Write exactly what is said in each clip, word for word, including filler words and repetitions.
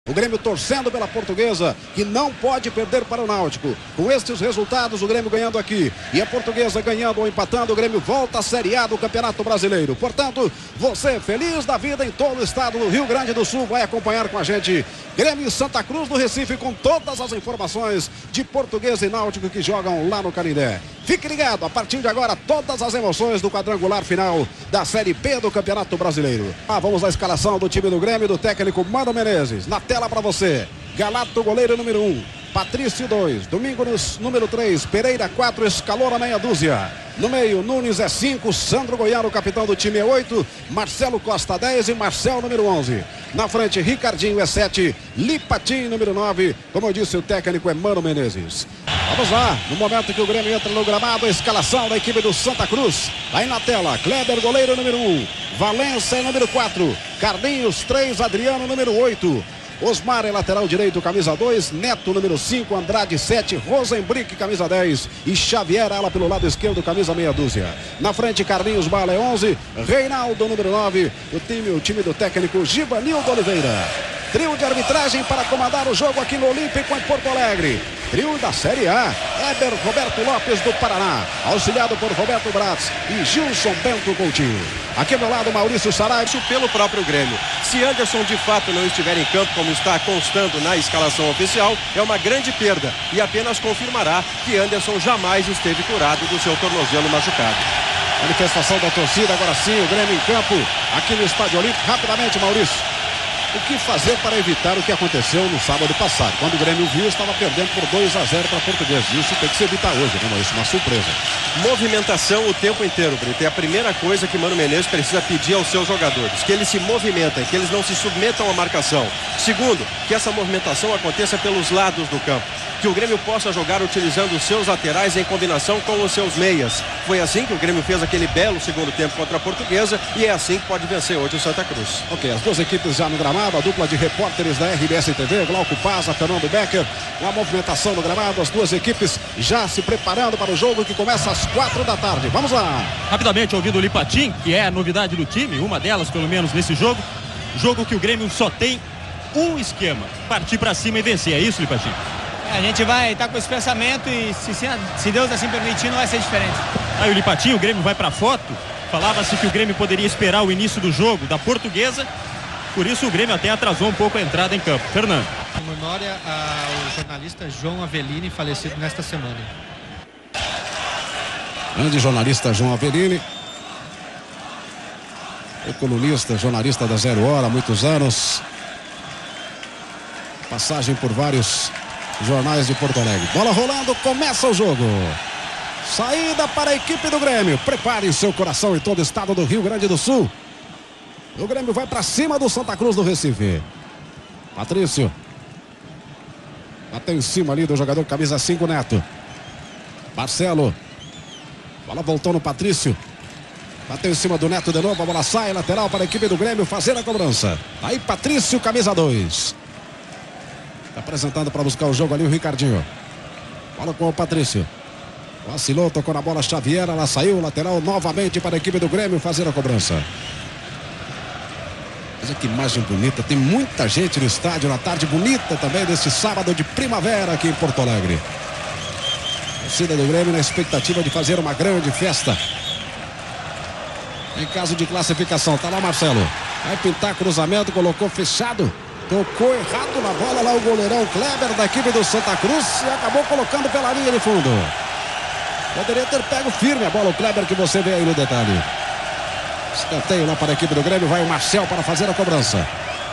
O Grêmio torcendo pela Portuguesa, que não pode perder para o Náutico. Com estes resultados, o Grêmio ganhando aqui e a Portuguesa ganhando ou empatando, o Grêmio volta à Série A do Campeonato Brasileiro. Portanto, você feliz da vida em todo o estado do Rio Grande do Sul vai acompanhar com a gente Grêmio e Santa Cruz do Recife com todas as informações de Portuguesa e Náutico que jogam lá no Canindé. Fique ligado, a partir de agora, todas as emoções do quadrangular final da Série B do Campeonato Brasileiro. Ah, vamos à escalação do time do Grêmio, do técnico Mano Menezes. Na tela para você, Galato, goleiro número um, Patrício dois, Domingos número três, Pereira quatro, Escalona meia dúzia. No meio, Nunes é cinco, Sandro Goiano, capitão do time é oito, Marcelo Costa dez e Marcel número onze. Na frente, Ricardinho é sete, Lipatim número nove, como eu disse, o técnico é Mano Menezes. Vamos lá, no momento que o Grêmio entra no gramado, a escalação da equipe do Santa Cruz. Aí na tela, Kleber, goleiro número um, Valença número quatro, Carlinhos três, Adriano número oito. Osmar é lateral direito, camisa dois, Neto número cinco, Andrade sete, Rosenbrick camisa dez e Xavier ala pelo lado esquerdo, camisa meia dúzia. Na frente, Carlinhos Bala é onze, Reinaldo número nove, o time, o time do técnico Givanildo Oliveira. Trio de arbitragem para comandar o jogo aqui no Olímpico em Porto Alegre. Trio da Série A, Éber Roberto Lopes do Paraná, auxiliado por Roberto Bratz e Gilson Bento Coutinho. Aqui ao meu lado, Maurício Saraiva. Pelo próprio Grêmio. Se Anderson de fato não estiver em campo, como está constando na escalação oficial, é uma grande perda e apenas confirmará que Anderson jamais esteve curado do seu tornozelo machucado. Manifestação da torcida, agora sim, o Grêmio em campo, aqui no Estádio Olímpico. Rapidamente, Maurício. O que fazer para evitar o que aconteceu no sábado passado? Quando o Grêmio viu, estava perdendo por dois a zero para a Portuguesa. Isso tem que se evitar hoje, né, Maurício? Uma surpresa. Movimentação o tempo inteiro, Brito. É a primeira coisa que Mano Menezes precisa pedir aos seus jogadores. Que eles se movimentem, que eles não se submetam à marcação. Segundo, que essa movimentação aconteça pelos lados do campo. Que o Grêmio possa jogar utilizando os seus laterais em combinação com os seus meias. Foi assim que o Grêmio fez aquele belo segundo tempo contra a Portuguesa e é assim que pode vencer hoje o Santa Cruz. Ok, as duas equipes já no gramado, a dupla de repórteres da R B S T V, Glauco Paz, Fernando Becker, com a movimentação no gramado, as duas equipes já se preparando para o jogo que começa às quatro da tarde. Vamos lá! Rapidamente, ouvindo o Lipatim, que é a novidade do time, uma delas pelo menos nesse jogo, jogo que o Grêmio só tem um esquema, partir para cima e vencer, é isso, Lipatim? A gente vai estar tá com esse pensamento e se, se Deus assim permitir, não vai ser diferente. Aí o Lipatim, o Grêmio vai para a foto. Falava-se que o Grêmio poderia esperar o início do jogo da Portuguesa. Por isso o Grêmio até atrasou um pouco a entrada em campo. Fernando. Em memória ao jornalista João Avelini, falecido nesta semana. Grande jornalista João Avelini. É colunista, jornalista da Zero Hora há muitos anos. Passagem por vários jornais de Porto Alegre. Bola rolando, começa o jogo. Saída para a equipe do Grêmio. Prepare seu coração em todo o estado do Rio Grande do Sul. O Grêmio vai para cima do Santa Cruz do Recife. Patrício. Bateu em cima ali do jogador camisa cinco, Neto. Marcelo. Bola voltou no Patrício. Bateu em cima do Neto de novo. A bola sai, lateral para a equipe do Grêmio fazer a cobrança. Aí Patrício, camisa dois. Tá apresentando para buscar o jogo ali o Ricardinho. Bola com o Patrício. Vacilou, tocou na bola Xavier. Ela saiu, lateral novamente para a equipe do Grêmio fazer a cobrança. Olha que imagem bonita. Tem muita gente no estádio na tarde bonita também desse sábado de primavera aqui em Porto Alegre. A torcida do Grêmio na expectativa de fazer uma grande festa. Em caso de classificação, tá lá Marcelo. Vai pintar cruzamento, colocou fechado. Tocou errado na bola lá o goleirão Kleber da equipe do Santa Cruz e acabou colocando pela linha de fundo. Poderia ter pego firme a bola o Kleber que você vê aí no detalhe. Escanteio lá para a equipe do Grêmio, vai o Marcel para fazer a cobrança.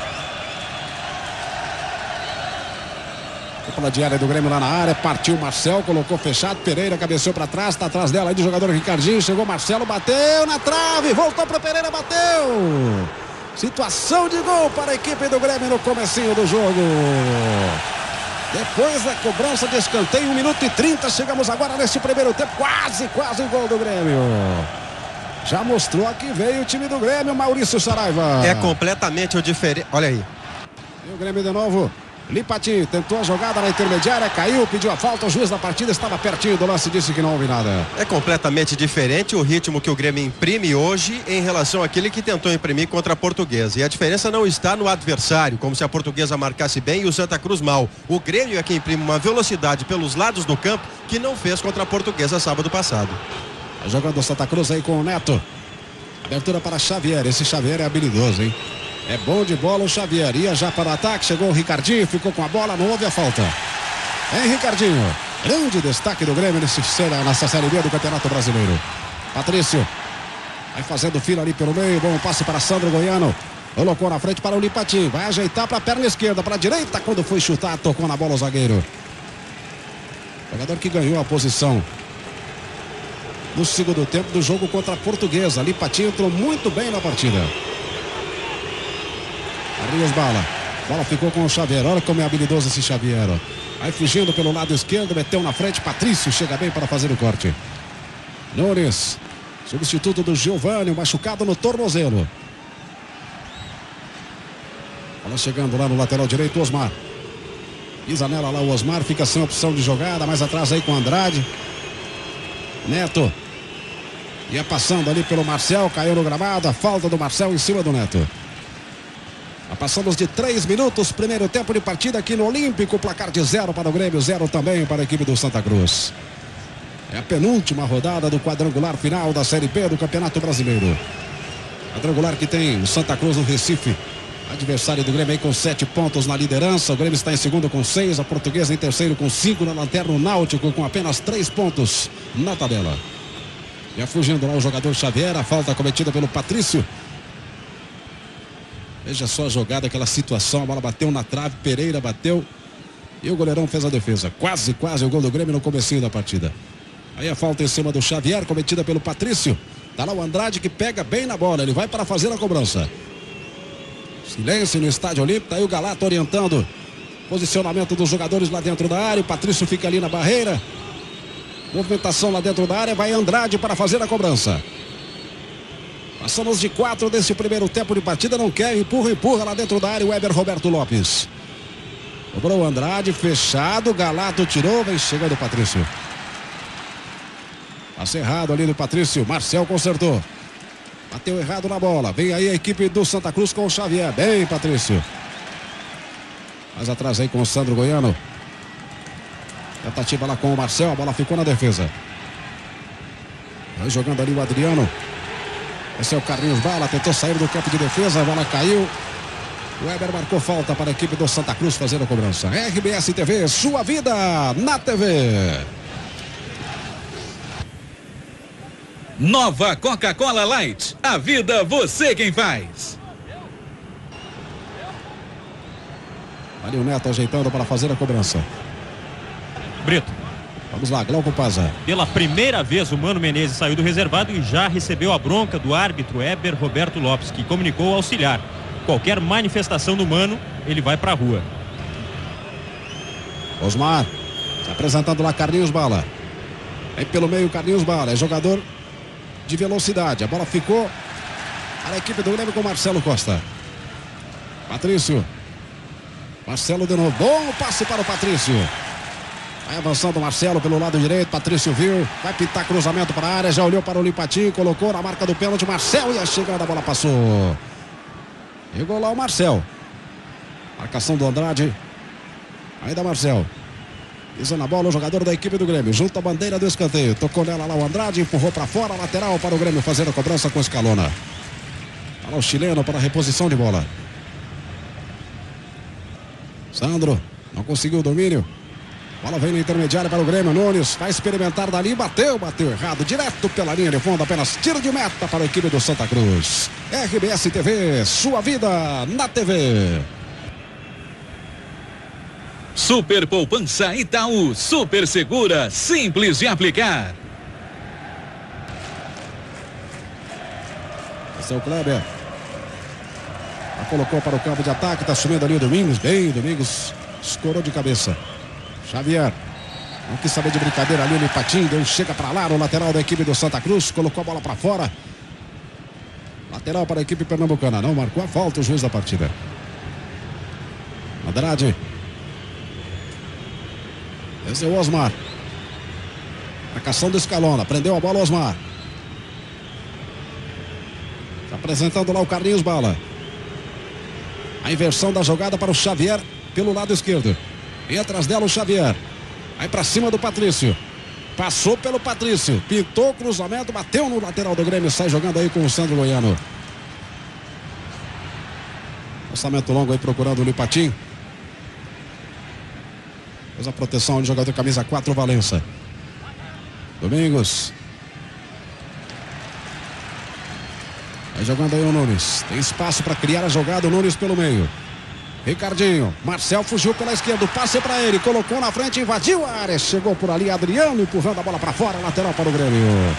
Dupla de área do Grêmio lá na área, partiu o Marcel, colocou fechado, Pereira cabeceou para trás, está atrás dela aí do jogador Ricardinho, chegou Marcelo, bateu na trave, voltou para Pereira, bateu! Situação de gol para a equipe do Grêmio no comecinho do jogo. Depois da cobrança de escanteio, um minuto e trinta, chegamos agora nesse primeiro tempo, quase, quase o gol do Grêmio. Já mostrou que veio o time do Grêmio, Maurício Saraiva. É completamente o diferente, olha aí. E o Grêmio de novo, Lipatim tentou a jogada na intermediária, caiu, pediu a falta, o juiz da partida estava pertinho do lance e disse que não houve nada. É completamente diferente o ritmo que o Grêmio imprime hoje em relação àquele que tentou imprimir contra a Portuguesa. E a diferença não está no adversário, como se a Portuguesa marcasse bem e o Santa Cruz mal. O Grêmio é que imprime uma velocidade pelos lados do campo que não fez contra a Portuguesa sábado passado. Jogando o Santa Cruz aí com o Neto. Abertura para Xavier, esse Xavier é habilidoso, hein? É bom de bola o Xavier. Ia já para o ataque, chegou o Ricardinho, ficou com a bola, não houve a falta. É Ricardinho. Grande destaque do Grêmio nesse, nessa Série B do Campeonato Brasileiro. Patrício. Vai fazendo fila ali pelo meio. Bom passe para Sandro Goiano. Colocou na frente para o Lipatim. Vai ajeitar para a perna esquerda, para a direita. Quando foi chutar, tocou na bola o zagueiro. Jogador que ganhou a posição no segundo tempo do jogo contra a Portuguesa. Lipatim entrou muito bem na partida. Carlinhos Bala. Bola ficou com o Xavier. Olha como é habilidoso esse Xavier. Vai fugindo pelo lado esquerdo. Meteu na frente. Patrício chega bem para fazer o corte. Nunes. Substituto do Giovani. Machucado no tornozelo. Bola chegando lá no lateral direito. Osmar. Pisa nela lá o Osmar. Fica sem opção de jogada. Mais atrás aí com o Andrade. Neto. Ia passando ali pelo Marcel. Caiu no gramado. A falta do Marcel em cima do Neto. Passamos de três minutos, primeiro tempo de partida aqui no Olímpico, placar de zero para o Grêmio, zero também para a equipe do Santa Cruz. É a penúltima rodada do quadrangular final da Série B do Campeonato Brasileiro. Quadrangular que tem o Santa Cruz no Recife, adversário do Grêmio aí com sete pontos na liderança. O Grêmio está em segundo com seis, a Portuguesa em terceiro com cinco, na lanterna o Náutico com apenas três pontos na tabela. Já fugindo lá o jogador Xavier, a falta cometida pelo Patrício. Veja só a jogada, aquela situação, a bola bateu na trave, Pereira bateu e o goleirão fez a defesa. Quase, quase o gol do Grêmio no comecinho da partida. Aí a falta em cima do Xavier, cometida pelo Patrício. Tá lá o Andrade que pega bem na bola, ele vai para fazer a cobrança. Silêncio no Estádio Olímpico, tá aí o Galato orientando posicionamento dos jogadores lá dentro da área. O Patrício fica ali na barreira. Movimentação lá dentro da área, vai Andrade para fazer a cobrança. Passamos de quatro desse primeiro tempo de partida. Não quer, empurra, empurra lá dentro da área o Weber Roberto Lopes. Cobrou o Andrade, fechado. Galato tirou, vem chegando o Patrício. Passe errado ali do Patrício. Marcel consertou. Bateu errado na bola. Vem aí a equipe do Santa Cruz com o Xavier. Bem, Patrício. Mais atrás aí com o Sandro Goiano. Tentativa lá com o Marcel. A bola ficou na defesa. Vai jogando ali o Adriano. Esse é o Carlinhos Bala, tentou sair do campo de defesa, a bola caiu. O Weber marcou falta para a equipe do Santa Cruz fazer a cobrança. R B S T V, sua vida na T V. Nova Coca-Cola Light, a vida você quem faz. Ali o Neto ajeitando para fazer a cobrança. Brito. Vamos lá, Glauco Paza. Pela primeira vez o Mano Menezes saiu do reservado e já recebeu a bronca do árbitro Weber Roberto Lopes, que comunicou ao auxiliar. Qualquer manifestação do Mano, ele vai pra rua. Osmar, se apresentando lá Carlinhos Bala. Aí pelo meio Carlinhos Bala, é jogador de velocidade. A bola ficou para a equipe do Grêmio com Marcelo Costa. Patrício. Marcelo de novo, bom passe para o Patrício. Vai avançando o Marcelo pelo lado direito. Patrício viu. Vai pintar cruzamento para a área. Já olhou para o Lipatim. Colocou na marca do pênalti. Marcelo ia chegando. A bola passou. Chegou lá o Marcel. Marcação do Andrade. Ainda Marcel. Pisa na bola o jogador da equipe do Grêmio. Junto à bandeira do escanteio. Tocou nela lá o Andrade. Empurrou para fora. Lateral para o Grêmio fazer a cobrança com Scalona. Para o chileno para a reposição de bola. Sandro. Não conseguiu o domínio. Bola vem na intermediária para o Grêmio. Nunes vai experimentar dali. Bateu, bateu errado. Direto pela linha de fundo. Apenas tiro de meta para a equipe do Santa Cruz. R B S T V, sua vida na T V. Super Poupança Itaú. Super segura, simples de aplicar. Esse é o Kleber. Já colocou para o campo de ataque. Está subindo ali o Domingos. Bem, o Domingos escorou de cabeça. Xavier, não quis saber de brincadeira ali, o Lipatim, deu chega para lá no lateral da equipe do Santa Cruz, colocou a bola para fora. Lateral para a equipe pernambucana, não marcou a falta o juiz da partida. Andrade, Esse é o Osmar. Marcação do Scalona. Prendeu a bola o Osmar. Está apresentando lá o Carlinhos Bala. A inversão da jogada para o Xavier pelo lado esquerdo. E atrás dela o Xavier. Aí para cima do Patrício. Passou pelo Patrício. Pintou o cruzamento. Bateu no lateral do Grêmio. Sai jogando aí com o Sandro Goiano. Lançamento longo aí procurando o Lipatim. Fez a proteção do jogador camisa quatro, Valença. Domingos. Vai jogando aí o Nunes. Tem espaço para criar a jogada. O Nunes pelo meio. Ricardinho. Marcel fugiu pela esquerda. Passe para ele. Colocou na frente. Invadiu a área. Chegou por ali. Adriano empurrando a bola para fora. Lateral para o Grêmio.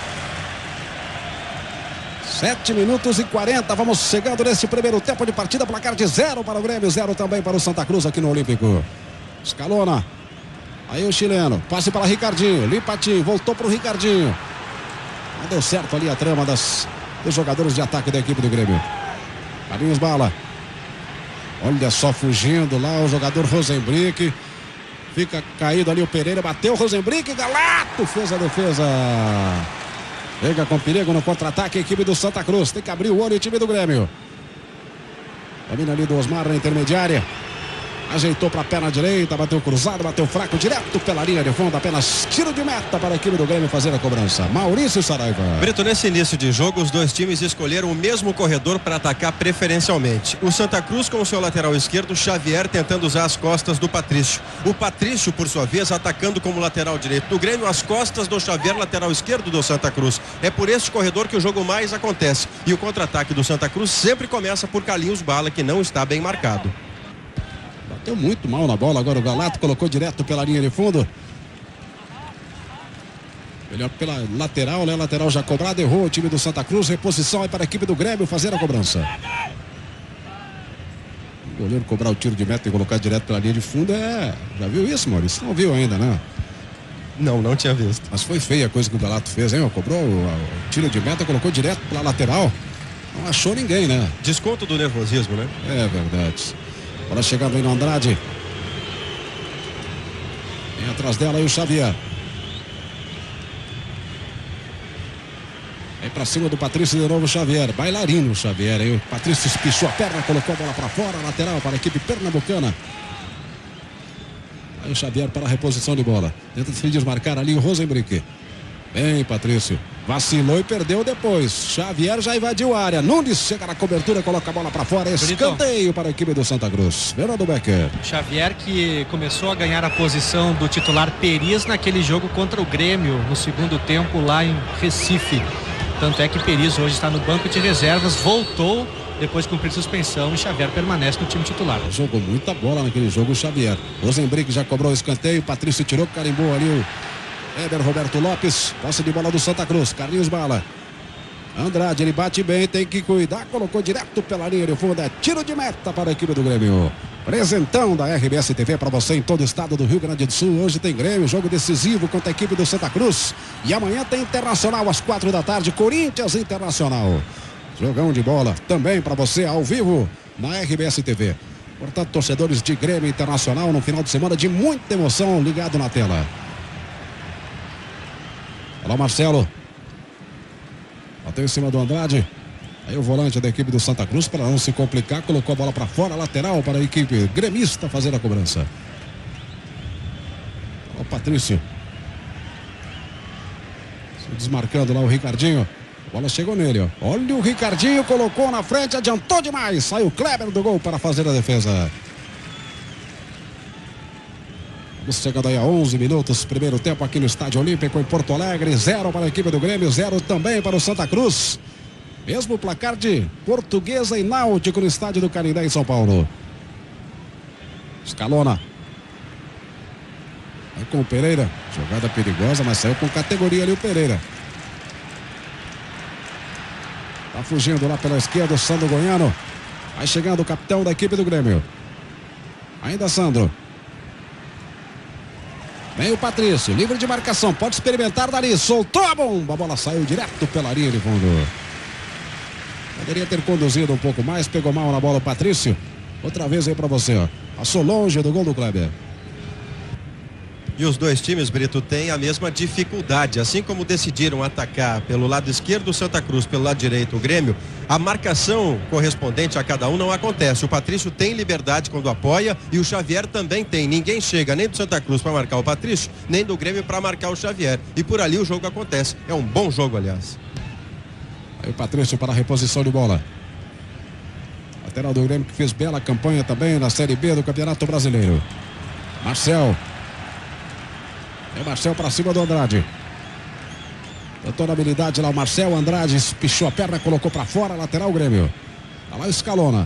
sete minutos e quarenta. Vamos chegando nesse primeiro tempo de partida. Placar de zero para o Grêmio. Zero também para o Santa Cruz aqui no Olímpico. Scalona. Aí o chileno. Passe para Ricardinho. Lipatim. Voltou para o Ricardinho. Não deu certo ali a trama das, dos jogadores de ataque da equipe do Grêmio. Carlinhos Bala. Olha só, fugindo lá o jogador Rosenbrick. Fica caído ali o Pereira. Bateu o Rosenbrick. Galato fez a defesa. Chega com perigo no contra-ataque a equipe do Santa Cruz. Tem que abrir o olho o time do Grêmio. Domina ali do Osmar na intermediária. Ajeitou para a perna direita, bateu cruzado, bateu fraco, direto pela linha de fundo. Apenas tiro de meta para a equipe do Grêmio fazer a cobrança. Maurício Saraiva. Brito, nesse início de jogo, os dois times escolheram o mesmo corredor para atacar preferencialmente. O Santa Cruz com o seu lateral esquerdo, Xavier, tentando usar as costas do Patrício. O Patrício, por sua vez, atacando como lateral direito do Grêmio, as costas do Xavier, lateral esquerdo do Santa Cruz. É por este corredor que o jogo mais acontece. E o contra-ataque do Santa Cruz sempre começa por Carlinhos Bala, que não está bem marcado. Bateu muito mal na bola agora o Galato, colocou direto pela linha de fundo. Melhor pela lateral, né? Lateral já cobrado, errou o time do Santa Cruz. Reposição aí para a equipe do Grêmio fazer a cobrança. O goleiro cobrar o tiro de meta e colocar direto pela linha de fundo é... Já viu isso, Maurício? Não viu ainda, né? Não, não tinha visto. Mas foi feia a coisa que o Galato fez, hein? Cobrou o, o tiro de meta, colocou direto pela lateral. Não achou ninguém, né? Desconto do nervosismo, né? É verdade. Bola chegando aí no Andrade. Vem atrás dela aí o Xavier. Vem pra cima do Patrício de novo o Xavier. Bailarino o Xavier aí. O Patrício espichou a perna, colocou a bola pra fora. Lateral para a equipe pernambucana. Aí o Xavier para a reposição de bola. Tenta se desmarcar ali o Rosenbrick. Bem, Patrício. Vacilou e perdeu depois. Xavier já invadiu a área. Nunes chega na cobertura, coloca a bola para fora. Escanteio para a equipe do Santa Cruz. Fernando Becker. Xavier que começou a ganhar a posição do titular Peris naquele jogo contra o Grêmio no segundo tempo lá em Recife. Tanto é que Peris hoje está no banco de reservas, voltou depois de cumprir suspensão e Xavier permanece no time titular. Jogou muita bola naquele jogo o Xavier. Rosenbrick já cobrou o escanteio. Patrício tirou, carimbou ali o Éder Roberto Lopes, posse de bola do Santa Cruz. Carlinhos Bala. Andrade, ele bate bem, tem que cuidar. Colocou direto pela linha de fundo. É tiro de meta para a equipe do Grêmio. Presentão da R B S T V para você em todo o estado do Rio Grande do Sul. Hoje tem Grêmio, jogo decisivo contra a equipe do Santa Cruz. E amanhã tem Internacional às quatro da tarde. Corinthians Internacional. Jogão de bola também para você ao vivo na R B S T V. Portanto, torcedores de Grêmio Internacional no final de semana de muita emoção ligado na tela. Olha o Marcelo. Bateu em cima do Andrade. Aí o volante da equipe do Santa Cruz, para não se complicar, colocou a bola para fora, lateral para a equipe gremista fazer a cobrança. Olha o Patrício. Se desmarcando lá o Ricardinho. A bola chegou nele, ó. Olha o Ricardinho, colocou na frente, adiantou demais. Saiu o Kleber do gol para fazer a defesa. Vamos chegando aí a onze minutos, primeiro tempo aqui no Estádio Olímpico em Porto Alegre. Zero para a equipe do Grêmio, zero também para o Santa Cruz. Mesmo placar de Portuguesa e Náutico no estádio do Canindé em São Paulo. Scalona. Vai com o Pereira. Jogada perigosa, mas saiu com categoria ali o Pereira. Tá fugindo lá pela esquerda o Sandro Goiano. Vai chegando o capitão da equipe do Grêmio. Ainda Sandro. Vem o Patrício, livre de marcação, pode experimentar dali, soltou a bomba, a bola saiu direto pela linha de fundo. Poderia ter conduzido um pouco mais, pegou mal na bola o Patrício. Outra vez aí pra você, ó. Passou longe do gol do Kleber. E os dois times, Brito, têm a mesma dificuldade. Assim como decidiram atacar pelo lado esquerdo o Santa Cruz, pelo lado direito o Grêmio, a marcação correspondente a cada um não acontece. O Patrício tem liberdade quando apoia e o Xavier também tem. Ninguém chega nem do Santa Cruz para marcar o Patrício, nem do Grêmio para marcar o Xavier. E por ali o jogo acontece. É um bom jogo, aliás. Aí o Patrício para a reposição de bola. Lateral do Grêmio que fez bela campanha também na Série B do Campeonato Brasileiro. Marcel. É o Marcel para cima do Andrade. Tentou na habilidade lá o Marcel. Andrade pichou a perna, colocou para fora. Lateral o Grêmio. Tá lá o Scalona.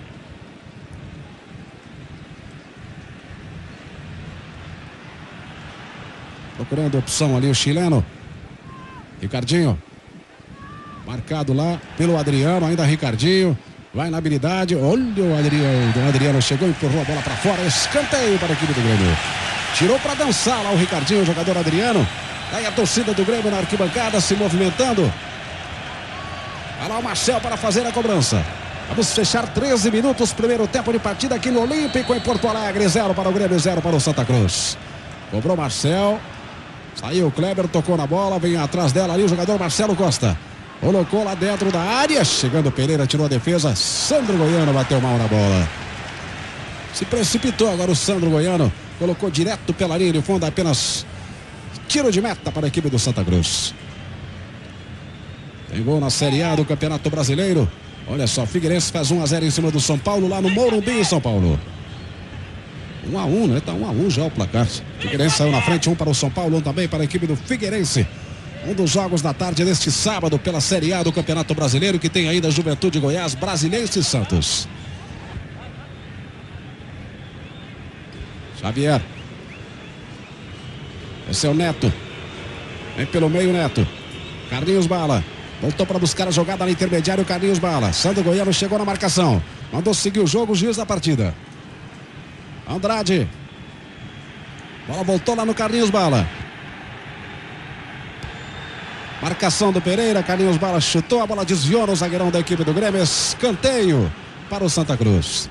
Procurando opção ali o chileno. Ricardinho. Marcado lá pelo Adriano. Ainda Ricardinho. Vai na habilidade. Olha o Adriano. O Adriano chegou, empurrou a bola para fora. Escanteio para a equipe do Grêmio. Tirou para dançar lá o Ricardinho, o jogador Adriano. Aí a torcida do Grêmio na arquibancada se movimentando. Vai lá o Marcel para fazer a cobrança. Vamos fechar treze minutos, primeiro tempo de partida aqui no Olímpico em Porto Alegre. Zero para o Grêmio, zero para o Santa Cruz. Cobrou Marcel. Saiu o Kleber, tocou na bola. Vem atrás dela ali o jogador Marcelo Costa. Colocou lá dentro da área. Chegando o Pereira, tirou a defesa. Sandro Goiano bateu mal na bola. Se precipitou agora o Sandro Goiano. Colocou direto pela linha de fundo, apenas tiro de meta para a equipe do Santa Cruz. Tem gol na Série A do Campeonato Brasileiro. Olha só, Figueirense faz um a zero em cima do São Paulo, lá no Morumbi, em São Paulo. um a um, né? Tá um a um já o placar. Figueirense saiu na frente, um para o São Paulo, um também para a equipe do Figueirense. Um dos jogos da tarde deste sábado pela Série A do Campeonato Brasileiro, que tem ainda Juventude Goiás, Brasiliense e Santos. Xavier. Esse é o Neto. Vem pelo meio, Neto. Carlinhos Bala. Voltou para buscar a jogada na intermediária, o Carlinhos Bala. Sandro Goiano chegou na marcação. Mandou seguir o jogo, o juiz da partida. Andrade. Bola voltou lá no Carlinhos Bala. Marcação do Pereira. Carlinhos Bala chutou, a bola desviou no zagueirão da equipe do Grêmio. Escanteio para o Santa Cruz.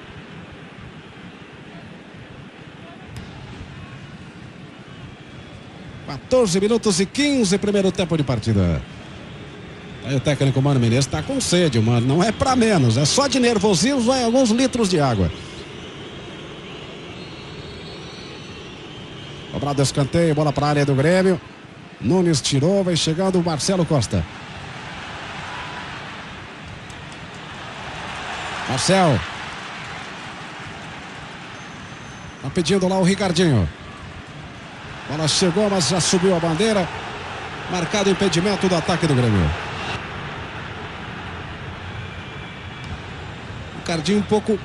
quatorze minutos e quinze, primeiro tempo de partida. Aí o técnico Mano Menezes está com sede, mano. Não é para menos, é só de nervosismo, vai alguns litros de água. Cobrado escanteio, bola para a área do Grêmio. Nunes tirou, vai chegando o Marcelo Costa. Marcel. Tá pedindo lá o Ricardinho. Bola chegou, mas já subiu a bandeira. Marcado impedimento do ataque do Grêmio. Ricardinho um pouco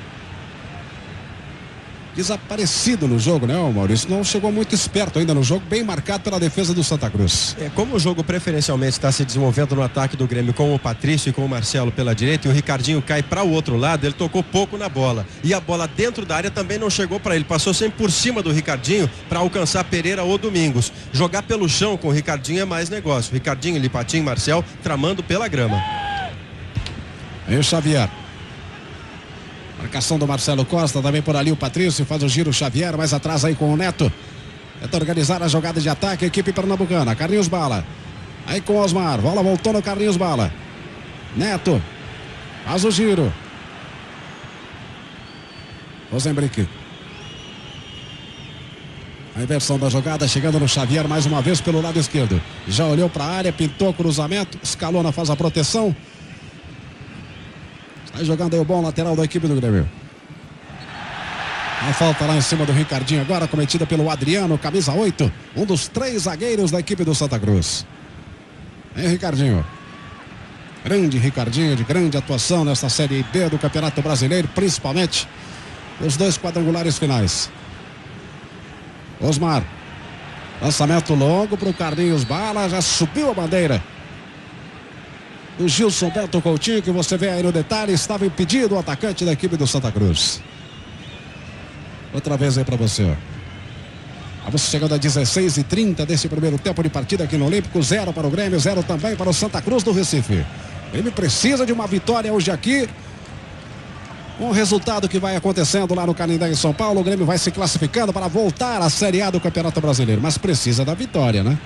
desaparecido no jogo, né, Maurício? Não chegou muito esperto ainda no jogo, bem marcado pela defesa do Santa Cruz. É, como o jogo preferencialmente está se desenvolvendo no ataque do Grêmio com o Patrício e com o Marcelo pela direita, e o Ricardinho cai para o outro lado, ele tocou pouco na bola. E a bola dentro da área também não chegou para ele, passou sempre por cima do Ricardinho para alcançar Pereira ou Domingos. Jogar pelo chão com o Ricardinho é mais negócio. Ricardinho, Lipatinho, Marcel tramando pela grama. Aí o Xavier. Marcação do Marcelo Costa, também por ali o Patrício, faz o giro Xavier, mais atrás aí com o Neto. Tenta organizar a jogada de ataque, a equipe pernambucana. Carlinhos Bala. Aí com o Osmar, bola voltou no Carlinhos Bala. Neto. Faz o giro. Rosenbrick. A inversão da jogada, chegando no Xavier mais uma vez pelo lado esquerdo. Já olhou para a área, pintou o cruzamento. Scalona faz a proteção. Vai jogando aí o bom lateral da equipe do Grêmio. A falta lá em cima do Ricardinho agora, cometida pelo Adriano, camisa oito. Um dos três zagueiros da equipe do Santa Cruz. Aí Ricardinho. Grande Ricardinho, de grande atuação nesta Série B do Campeonato Brasileiro, principalmente os dois quadrangulares finais. Osmar. Lançamento longo para o Carlinhos Bala, já subiu a bandeira. O Gilson Beto Coutinho, que você vê aí no detalhe, estava impedido o atacante da equipe do Santa Cruz. Outra vez aí para você, ó. Vamos chegando a dezesseis e trinta desse primeiro tempo de partida aqui no Olímpico. Zero para o Grêmio, zero também para o Santa Cruz do Recife. O Grêmio precisa de uma vitória hoje aqui Um resultado que vai acontecendo lá no Canindé, em São Paulo. O Grêmio vai se classificando para voltar à Série A do Campeonato Brasileiro. Mas precisa da vitória, né?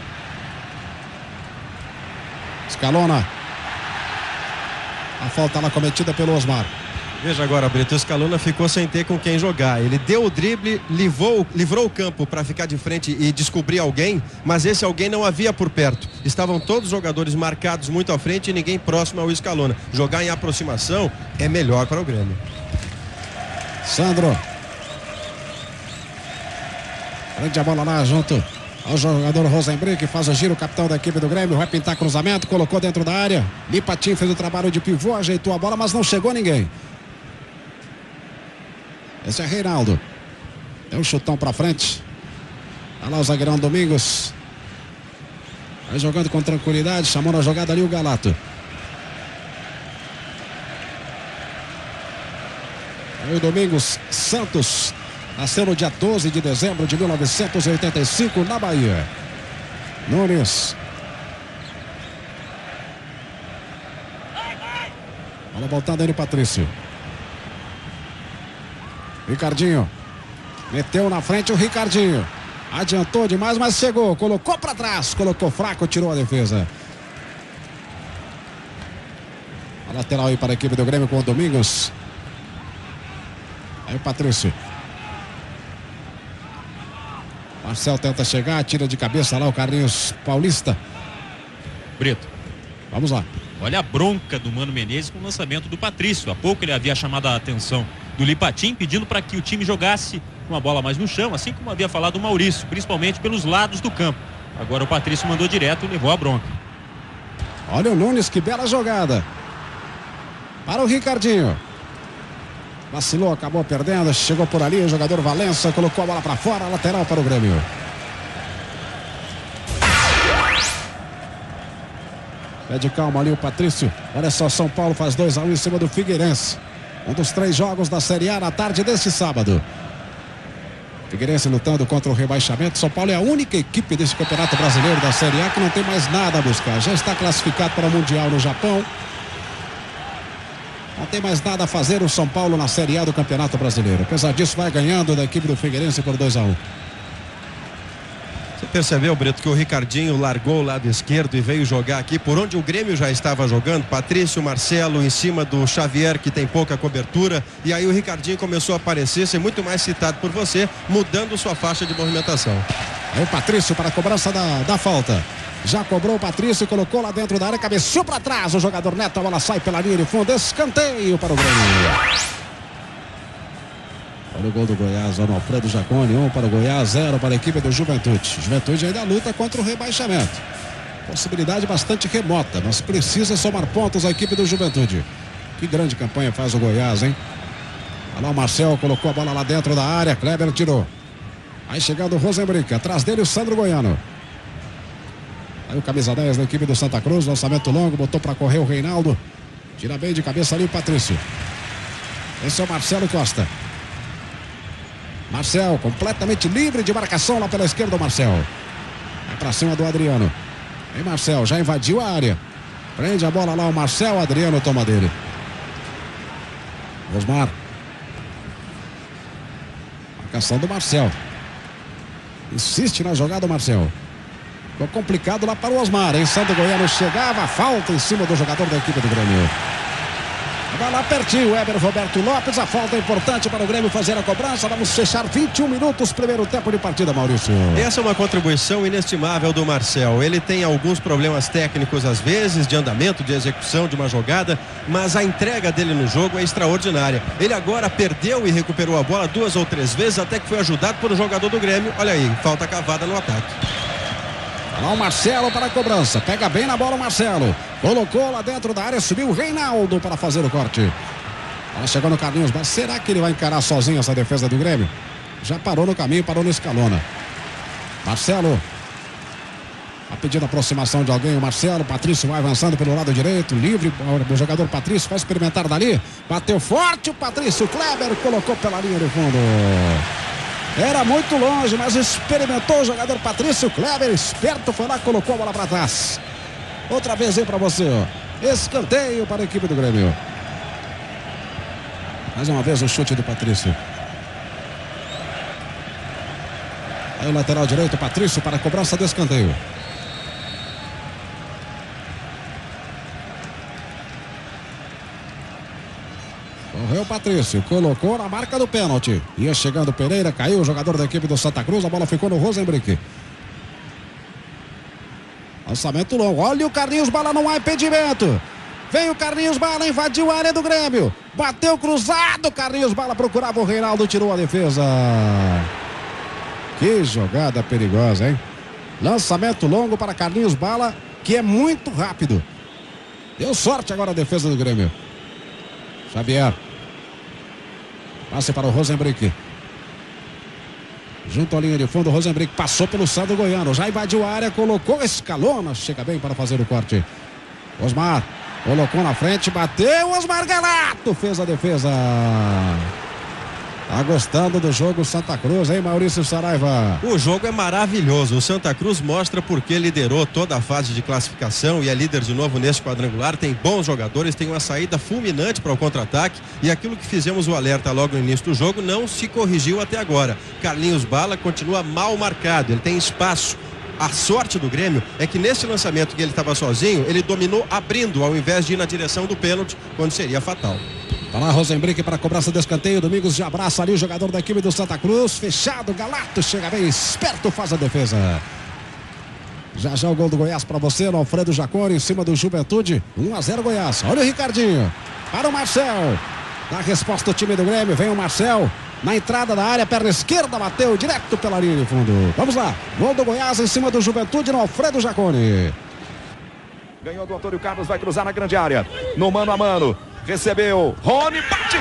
Scalona. A falta lá cometida pelo Osmar. Veja agora, Brito, o Scalona ficou sem ter com quem jogar. Ele deu o drible, livrou, livrou o campo para ficar de frente e descobrir alguém, mas esse alguém não havia por perto. Estavam todos os jogadores marcados muito à frente e ninguém próximo ao Scalona. Jogar em aproximação é melhor para o Grêmio. Sandro. Prende a bola lá junto ao jogador Rosenbrick, que faz o giro, o capitão da equipe do Grêmio, vai pintar cruzamento, colocou dentro da área. Lipatim fez o trabalho de pivô, ajeitou a bola, mas não chegou ninguém. Esse é Reinaldo. Deu um chutão pra frente. Olha lá o zagueirão Domingos. Vai jogando com tranquilidade, chamou na jogada ali o Galato. Aí o Domingos Santos nasceu no dia doze de dezembro de mil novecentos e oitenta e cinco na Bahia. Nunes. Bola voltando aí no Patrício. Ricardinho. Meteu na frente o Ricardinho. Adiantou demais, mas chegou. Colocou para trás. Colocou fraco, tirou a defesa. A lateral aí para a equipe do Grêmio com o Domingos. Aí o Patrício. Marcel tenta chegar, tira de cabeça lá o Carlinhos Paulista. Brito. Vamos lá. Olha a bronca do Mano Menezes com o lançamento do Patrício. Há pouco ele havia chamado a atenção do Lipatim, pedindo para que o time jogasse uma bola mais no chão, assim como havia falado o Maurício, principalmente pelos lados do campo. Agora o Patrício mandou direto e levou a bronca. Olha o Nunes, que bela jogada. Para o Ricardinho. Vacilou, acabou perdendo, chegou por ali o jogador Valença, colocou a bola para fora, lateral para o Grêmio. Pede calma ali o Patrício. Olha só, São Paulo faz dois a um em cima do Figueirense. Um dos três jogos da Série A na tarde deste sábado. Figueirense lutando contra o rebaixamento. São Paulo é a única equipe desse Campeonato Brasileiro da Série A que não tem mais nada a buscar. Já está classificado para o Mundial no Japão. Não tem mais nada a fazer o São Paulo na Série A do Campeonato Brasileiro. Apesar disso, vai ganhando da equipe do Figueirense por dois a um. Você percebeu, Brito, que o Ricardinho largou o lado esquerdo e veio jogar aqui por onde o Grêmio já estava jogando? Patrício, Marcelo em cima do Xavier, que tem pouca cobertura, e aí o Ricardinho começou a aparecer, ser muito mais citado por você, mudando sua faixa de movimentação. Aí o Patrício para a cobrança da, da falta. Já cobrou o Patrício e colocou lá dentro da área, cabeceou para trás o jogador Neto, a bola sai pela linha de fundo, escanteio para o Grêmio. Olha o gol do Goiás, olha o Alfredo Jaconi, um para o Goiás, zero para a equipe do Juventude. Juventude ainda luta contra o rebaixamento. Possibilidade bastante remota, mas precisa somar pontos a equipe do Juventude. Que grande campanha faz o Goiás, hein? Olha lá o Marcel, colocou a bola lá dentro da área, Kleber tirou. Aí chegando o Rosenbrick, atrás dele o Sandro Goiano. Aí o camisa dez da equipe do Santa Cruz, lançamento longo, botou para correr o Reinaldo. Tira bem de cabeça ali o Patrício. Esse é o Marcelo Costa. Marcel, completamente livre de marcação lá pela esquerda, o Marcel. Vai pra cima do Adriano. Aí Marcel, já invadiu a área. Prende a bola lá o Marcel, Adriano toma dele. Osmar. Marcação do Marcel. Insiste na jogada o Marcel. Ficou complicado lá para o Osmar, hein? Sandro Goiano chegava, falta em cima do jogador da equipe do Grêmio. Vai lá pertinho, Weber Roberto Lopes, a falta é importante para o Grêmio fazer a cobrança. Vamos fechar vinte e um minutos, primeiro tempo de partida, Maurício. Essa é uma contribuição inestimável do Marcel. Ele tem alguns problemas técnicos às vezes, de andamento, de execução de uma jogada, mas a entrega dele no jogo é extraordinária. Ele agora perdeu e recuperou a bola duas ou três vezes, até que foi ajudado por um jogador do Grêmio. Olha aí, falta cavada no ataque. Lá o Marcelo para a cobrança. Pega bem na bola o Marcelo. Colocou lá dentro da área. Subiu o Reinaldo para fazer o corte. Ela chegou no Carlinhos. Mas será que ele vai encarar sozinho essa defesa do Grêmio? Já parou no caminho, parou no Scalona. Marcelo. A pedindo a aproximação de alguém. O Marcelo. Patrício vai avançando pelo lado direito. Livre. O jogador Patrício vai experimentar dali. Bateu forte o Patrício. Kleber colocou pela linha de fundo. Era muito longe, mas experimentou o jogador Patrício. Kleber, esperto, foi lá, colocou a bola para trás. Outra vez aí para você, ó. Escanteio para a equipe do Grêmio. Mais uma vez o chute do Patrício. Aí o lateral direito, Patrício, para a cobrança de escanteio. Correu o Patrício, colocou na marca do pênalti. Ia chegando Pereira, caiu o jogador da equipe do Santa Cruz, a bola ficou no Rosenbrick. Lançamento longo, olha o Carlinhos Bala, não há impedimento. Vem o Carlinhos Bala, invadiu a área do Grêmio. Bateu cruzado, Carlinhos Bala procurava o Reinaldo, tirou a defesa. Que jogada perigosa, hein? Lançamento longo para Carlinhos Bala, que é muito rápido. Deu sorte agora a defesa do Grêmio. Xavier. Passe para o Rosenbrick. Junto à linha de fundo, o Rosenbrick passou pelo Sandro Goiano. Já invadiu a área, colocou, escalona. Chega bem para fazer o corte. Osmar. Colocou na frente, bateu. Osmar Galato fez a defesa. Tá gostando do jogo Santa Cruz, hein, Maurício Saraiva? O jogo é maravilhoso. O Santa Cruz mostra porque liderou toda a fase de classificação e é líder de novo nesse quadrangular. Tem bons jogadores, tem uma saída fulminante para o contra-ataque e aquilo que fizemos o alerta logo no início do jogo não se corrigiu até agora. Carlinhos Bala continua mal marcado, ele tem espaço. A sorte do Grêmio é que nesse lançamento que ele estava sozinho, ele dominou abrindo ao invés de ir na direção do pênalti, quando seria fatal. Tá lá Rosenbrick para a cobrança de escanteio. Domingos já abraça ali o jogador da equipe do Santa Cruz. Fechado, Galato chega bem, esperto, faz a defesa. Já já o gol do Goiás para você, no Alfredo Jaconi, em cima do Juventude. um a zero Goiás. Olha o Ricardinho. Para o Marcel. Na resposta do time do Grêmio, vem o Marcel. Na entrada da área, perna esquerda, bateu direto pela linha de fundo. Vamos lá. Gol do Goiás em cima do Juventude, no Alfredo Jaconi. Ganhou do Antônio Carlos, vai cruzar na grande área. No mano a mano. Recebeu, Rony, bate,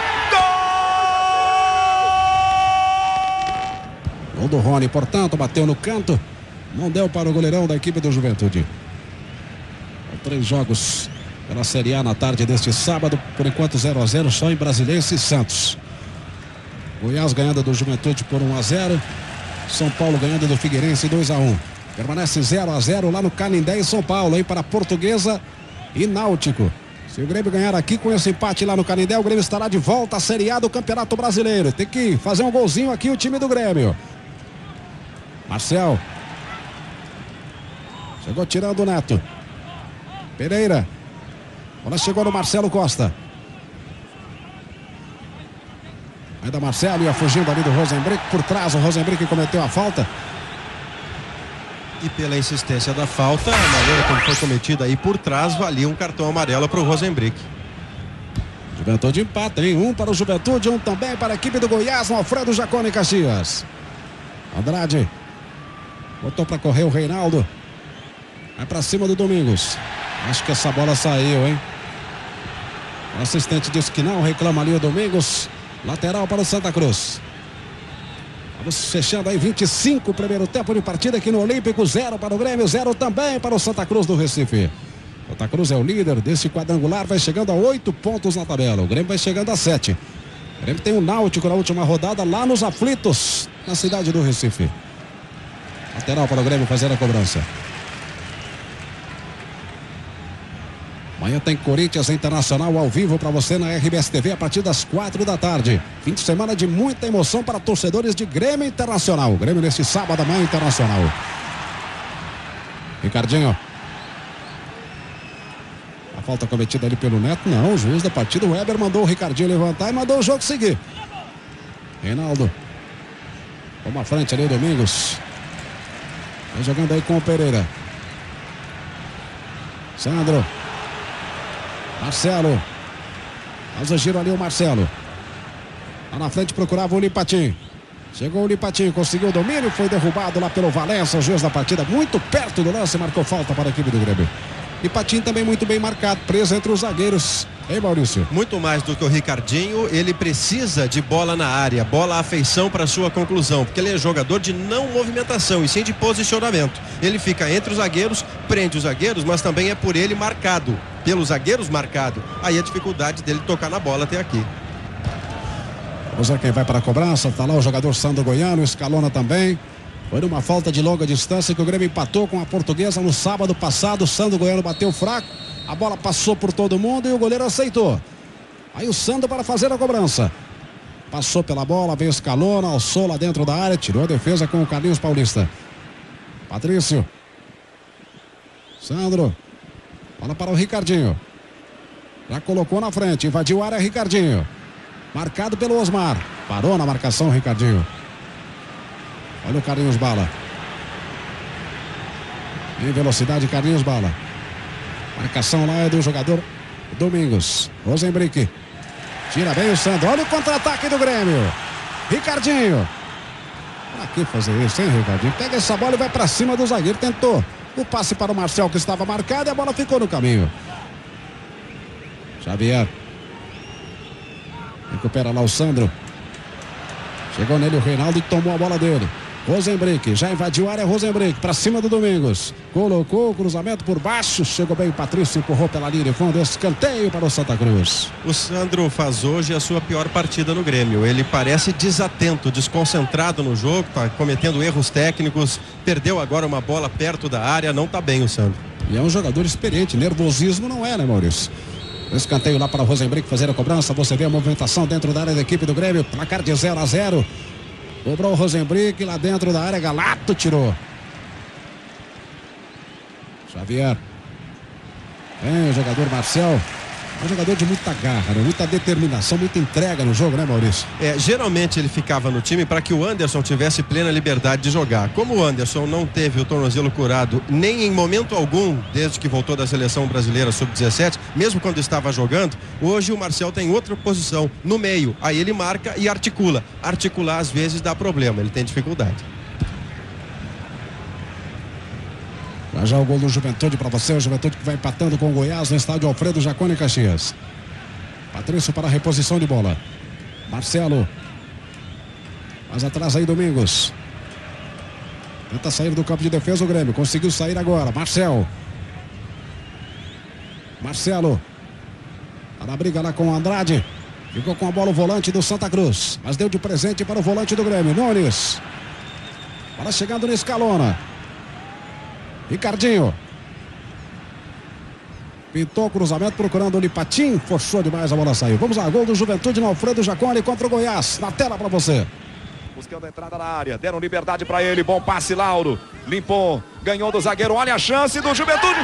gol! Gol do Rony, portanto, bateu no canto. Não deu para o goleirão da equipe do Juventude. Três jogos pela Série A na tarde deste sábado. Por enquanto zero a zero, só em Brasiliense e Santos. Goiás ganhando do Juventude por um a zero. São Paulo ganhando do Figueirense dois a um. Permanece zero a zero lá no Canindé, em São Paulo, hein, para Portuguesa e Náutico. Se o Grêmio ganhar aqui com esse empate lá no Canindé, o Grêmio estará de volta à Série A do Campeonato Brasileiro. Tem que fazer um golzinho aqui o time do Grêmio. Marcel. Chegou tirando o Neto. Pereira. Bola chegou no Marcelo Costa. Ainda Marcelo ia fugindo ali do Rosenbrick. Por trás o Rosenbrick cometeu a falta. E pela insistência da falta, a maneira como foi cometida aí por trás, valia um cartão amarelo para o Rosenbrick. Juventude empata, hein? Um para o Juventude, um também para a equipe do Goiás, no Alfredo Jaconi Caxias. Andrade. Botou para correr o Reinaldo. Vai para cima do Domingos. Acho que essa bola saiu, hein? O assistente disse que não, reclama ali o Domingos. Lateral para o Santa Cruz. Vamos fechando aí vinte e cinco, primeiro tempo de partida aqui no Olímpico. Zero para o Grêmio, zero também para o Santa Cruz do Recife. Santa Cruz é o líder desse quadrangular, vai chegando a oito pontos na tabela. O Grêmio vai chegando a sete. O Grêmio tem o Náutico na última rodada lá nos aflitos, na cidade do Recife. Lateral para o Grêmio fazer a cobrança. Amanhã tem Corinthians Internacional ao vivo para você na R B S T V a partir das quatro da tarde. Fim de semana de muita emoção para torcedores de Grêmio Internacional. Grêmio neste sábado amanhã Internacional. Ricardinho. A falta cometida ali pelo Neto. Não, o juiz da partida, o Weber, mandou o Ricardinho levantar e mandou o jogo seguir. Reinaldo. Toma a frente ali o Domingos. Vai jogando aí com o Pereira. Sandro. Marcelo. Faz o giro ali o Marcelo. Lá na frente procurava o Lipatim. Chegou o Lipatim, conseguiu o domínio, foi derrubado lá pelo Valença, o juiz da partida, muito perto do lance, marcou falta para a equipe do Grêmio. Lipatim também muito bem marcado, preso entre os zagueiros. Hein, Maurício? Muito mais do que o Ricardinho, ele precisa de bola na área, bola à afeição para sua conclusão, porque ele é jogador de não movimentação e sim de posicionamento. Ele fica entre os zagueiros, prende os zagueiros, mas também é por ele marcado, pelos zagueiros marcado. Aí a dificuldade dele tocar na bola até aqui. Vamos ver quem vai para a cobrança, tá lá o jogador Sandro Goiano, escalona também. Foi numa falta de longa distância que o Grêmio empatou com a Portuguesa no sábado passado. O Sandro Goiano bateu fraco. A bola passou por todo mundo e o goleiro aceitou. Aí o Sandro para fazer a cobrança. Passou pela bola, veio escalona, alçou lá dentro da área, tirou a defesa com o Carlinhos Paulista. Patrício. Sandro. Bola para o Ricardinho. Já colocou na frente, invadiu a área Ricardinho. Marcado pelo Osmar. Parou na marcação Ricardinho. Olha o Carlinhos Bala. Em velocidade, Carlinhos Bala. Marcação lá é do jogador Domingos. Rosenbrick. Tira bem o Sandro. Olha o contra-ataque do Grêmio. Ricardinho. Pra que fazer isso, hein, Ricardinho? Pega essa bola e vai pra cima do zagueiro. Tentou o passe para o Marcel, que estava marcado, e a bola ficou no caminho. Xavier. Recupera lá o Sandro. Chegou nele o Reinaldo e tomou a bola dele. Rosenbrick, já invadiu a área, Rosenbrick, para cima do Domingos. Colocou o cruzamento por baixo, chegou bem o Patrício, empurrou pela linha de fundo, escanteio para o Santa Cruz. O Sandro faz hoje a sua pior partida no Grêmio. Ele parece desatento, desconcentrado no jogo, tá cometendo erros técnicos, perdeu agora uma bola perto da área, não tá bem o Sandro. E é um jogador experiente, nervosismo não é, né, Maurício? Escanteio lá para o Rosenbrick fazer a cobrança, você vê a movimentação dentro da área da equipe do Grêmio, placar de zero a zero. Cobrou o Rosenbrick lá dentro da área, Galato tirou. Xavier. Vem o jogador Marcel. É um jogador de muita garra, né? Muita determinação, muita entrega no jogo, né, Maurício? É, geralmente ele ficava no time para que o Anderson tivesse plena liberdade de jogar. Como o Anderson não teve o tornozelo curado nem em momento algum desde que voltou da seleção brasileira sub dezessete, mesmo quando estava jogando, hoje o Marcel tem outra posição no meio. Aí ele marca e articula. Articular às vezes dá problema, ele tem dificuldade. Já já o gol do Juventude para você, o Juventude que vai empatando com o Goiás no estádio Alfredo Jaconi Caxias. Patrício para a reposição de bola. Marcelo. Mais atrás aí Domingos. Tenta sair do campo de defesa o Grêmio, conseguiu sair agora, Marcel. Marcelo. Tá na briga lá com o Andrade. Ficou com a bola o volante do Santa Cruz, mas deu de presente para o volante do Grêmio, Nunes. Bola chegando no Escalona. Ricardinho. Pintou o cruzamento procurando o Lipatim. Forçou demais, a bola saiu. Vamos lá, gol do Juventude no Alfredo Jaconi contra o Goiás. Na tela para você. Buscando a entrada na área. Deram liberdade para ele. Bom passe, Lauro. Limpou. Ganhou do zagueiro. Olha a chance do Juventude.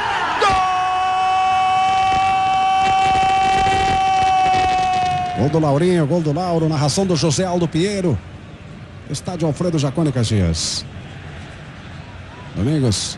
Gol! Gol do Laurinho, gol do Lauro. Narração do José Aldo Pinheiro. Estádio Alfredo Jaconi Caxias. Domingos.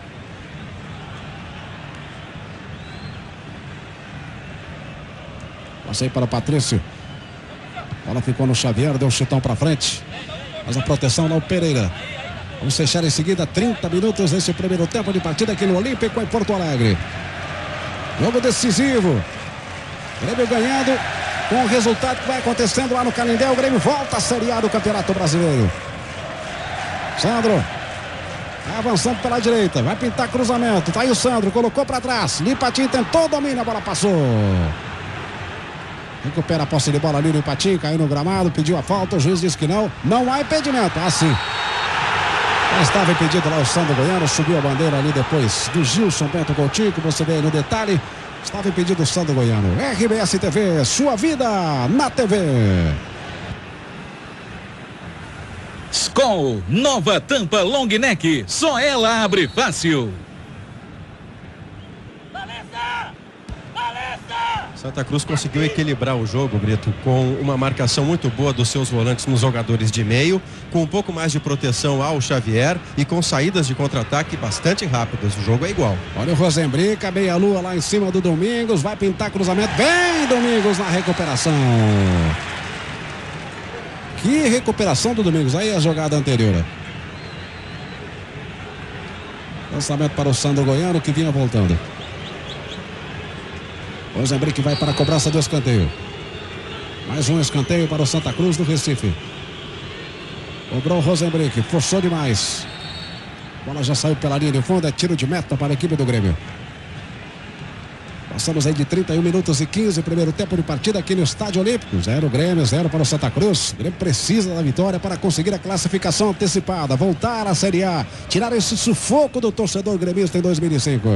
Passei para o Patrício. A bola ficou no Xavier, deu um chutão para frente. Mas a proteção lá o Pereira. Vamos fechar em seguida trinta minutos nesse primeiro tempo de partida aqui no Olímpico em Porto Alegre. Jogo decisivo. Grêmio ganhando com o resultado que vai acontecendo lá no Canindé. O Grêmio volta a Série A do Campeonato Brasileiro. Sandro. Vai avançando pela direita. Vai pintar cruzamento. Tá aí o Sandro. Colocou para trás. Lipatim tentou o domínio. A bola passou. Recupera a posse de bola ali no Ipatim, caiu no gramado, pediu a falta, o juiz disse que não, não há impedimento, ah sim. Já estava impedido lá o Sandro Goiano, subiu a bandeira ali depois do Gilson Bento Coutinho, que você vê aí no detalhe, estava impedido o Sandro Goiano. R B S T V, sua vida na T V. Skol, nova tampa long neck, só ela abre fácil. Santa Cruz conseguiu equilibrar o jogo, Brito, com uma marcação muito boa dos seus volantes nos jogadores de meio, com um pouco mais de proteção ao Xavier e com saídas de contra-ataque bastante rápidas. O jogo é igual. Olha o Rosenbrick, a meia-lua lá em cima do Domingos, vai pintar cruzamento. Vem Domingos na recuperação. Que recuperação do Domingos. Aí a jogada anterior. Lançamento para o Sandro Goiano, que vinha voltando. Rosenbrick vai para a cobrança do escanteio. Mais um escanteio para o Santa Cruz do Recife. Cobrou o Rosenbrick, forçou demais. A bola já saiu pela linha de fundo, é tiro de meta para a equipe do Grêmio. Passamos aí de trinta e um minutos e quinze, primeiro tempo de partida aqui no Estádio Olímpico. Zero Grêmio, zero para o Santa Cruz. O Grêmio precisa da vitória para conseguir a classificação antecipada, voltar à Série A, tirar esse sufoco do torcedor gremista em dois mil e cinco.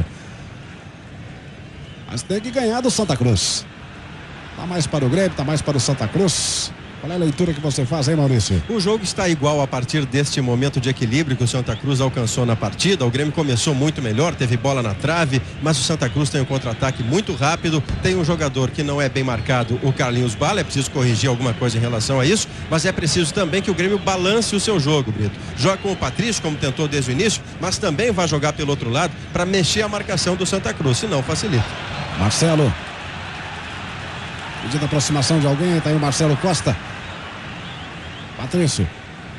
Mas tem que ganhar do Santa Cruz. Tá mais para o Grêmio, tá mais para o Santa Cruz. Qual é a leitura que você faz aí, Maurício? O jogo está igual a partir deste momento de equilíbrio que o Santa Cruz alcançou na partida. O Grêmio começou muito melhor, teve bola na trave, mas o Santa Cruz tem um contra-ataque muito rápido, tem um jogador que não é bem marcado, o Carlinhos Bala, é preciso corrigir alguma coisa em relação a isso, mas é preciso também que o Grêmio balance o seu jogo, Brito. Joga com o Patrício, como tentou desde o início, mas também vai jogar pelo outro lado para mexer a marcação do Santa Cruz, senão facilita. Marcelo. Pedindo aproximação de alguém, tá aí o Marcelo Costa. Patrício.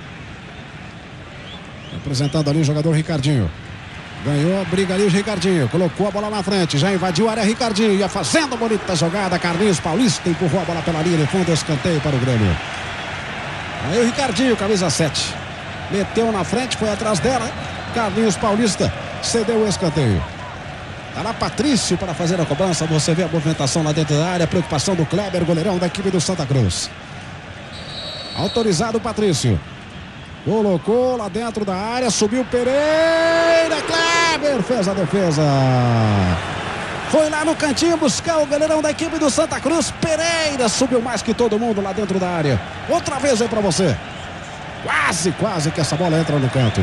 Apresentando ali o jogador Ricardinho. Ganhou, briga ali o Ricardinho. Colocou a bola na frente, já invadiu a área Ricardinho. Ia fazendo bonita jogada. Carlinhos Paulista empurrou a bola pela linha de fundo, escanteio para o Grêmio. Aí o Ricardinho, camisa sete. Meteu na frente, foi atrás dela. Carlinhos Paulista cedeu o escanteio. Tá lá Patrício para fazer a cobrança. Você vê a movimentação lá dentro da área. A preocupação do Kleber, goleirão da equipe do Santa Cruz. Autorizado o Patrício. Colocou lá dentro da área. Subiu Pereira. Kleber fez a defesa. Foi lá no cantinho buscar o goleirão da equipe do Santa Cruz. Pereira subiu mais que todo mundo lá dentro da área. Outra vez aí pra você. Quase, quase que essa bola entra no canto.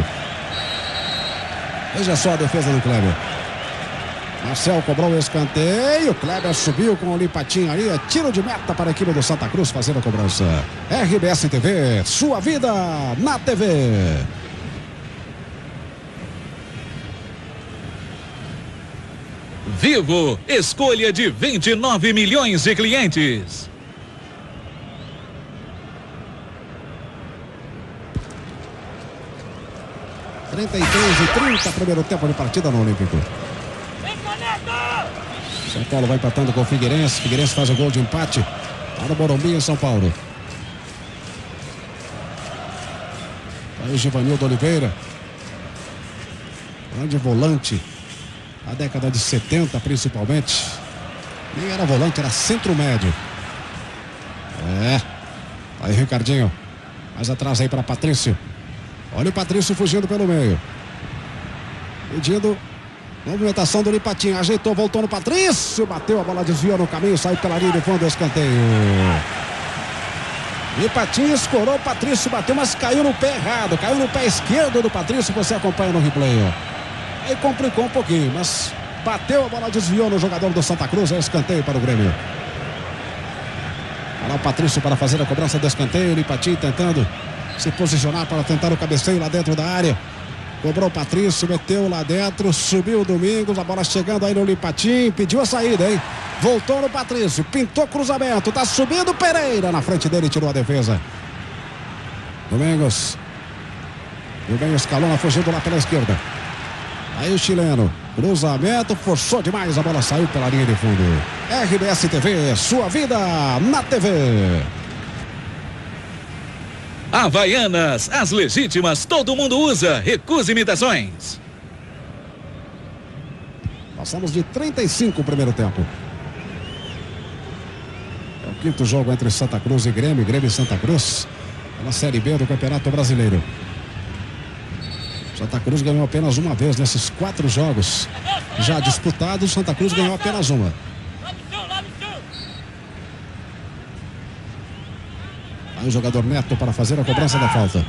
Veja só a defesa do Kleber. Marcel cobrou o escanteio. Kleber subiu com o Lipatinho aí. É tiro de meta para a equipe do Santa Cruz fazendo a cobrança. R B S T V, sua vida na T V. Vivo, escolha de vinte e nove milhões de clientes. trinta e três e trinta, primeiro tempo de partida no Olímpico. São Paulo vai empatando com o Figueirense. Figueirense faz o gol de empate lá no Morumbi, em São Paulo. Aí o Givanildo Oliveira, grande volante, na década de setenta principalmente. Nem era volante, era centro médio. É. Aí Ricardinho, mais atrás aí para Patrício. Olha o Patrício fugindo pelo meio. Pedindo movimentação do Lipatinho. Ajeitou, voltou no Patrício. Bateu, a bola desviou no caminho. Saiu pela linha de fundo do escanteio. Lipatinho escorou. Patrício bateu, mas caiu no pé errado. Caiu no pé esquerdo do Patrício. Você acompanha no replay. Aí complicou um pouquinho, mas bateu, a bola desviou no jogador do Santa Cruz. É escanteio para o Grêmio. Olha lá o Patrício para fazer a cobrança do escanteio. Lipatinho tentando se posicionar para tentar o cabeceio lá dentro da área. Cobrou o Patrício, meteu lá dentro, subiu o Domingos, a bola chegando aí no Lipatinho, pediu a saída, hein? Voltou no Patrício, pintou cruzamento, tá subindo Pereira, na frente dele tirou a defesa. Domingos. Domingos Calona fugindo lá pela esquerda. Aí o chileno, cruzamento, forçou demais, a bola saiu pela linha de fundo. R B S T V, sua vida na T V. Havaianas, as legítimas, todo mundo usa. Recusa imitações. Passamos de trinta e cinco o primeiro tempo. É o quinto jogo entre Santa Cruz e Grêmio. Grêmio e Santa Cruz na Série B do Campeonato Brasileiro. Santa Cruz ganhou apenas uma vez nesses quatro jogos já disputados. Santa Cruz ganhou apenas uma. Aí o jogador Neto para fazer a cobrança da falta.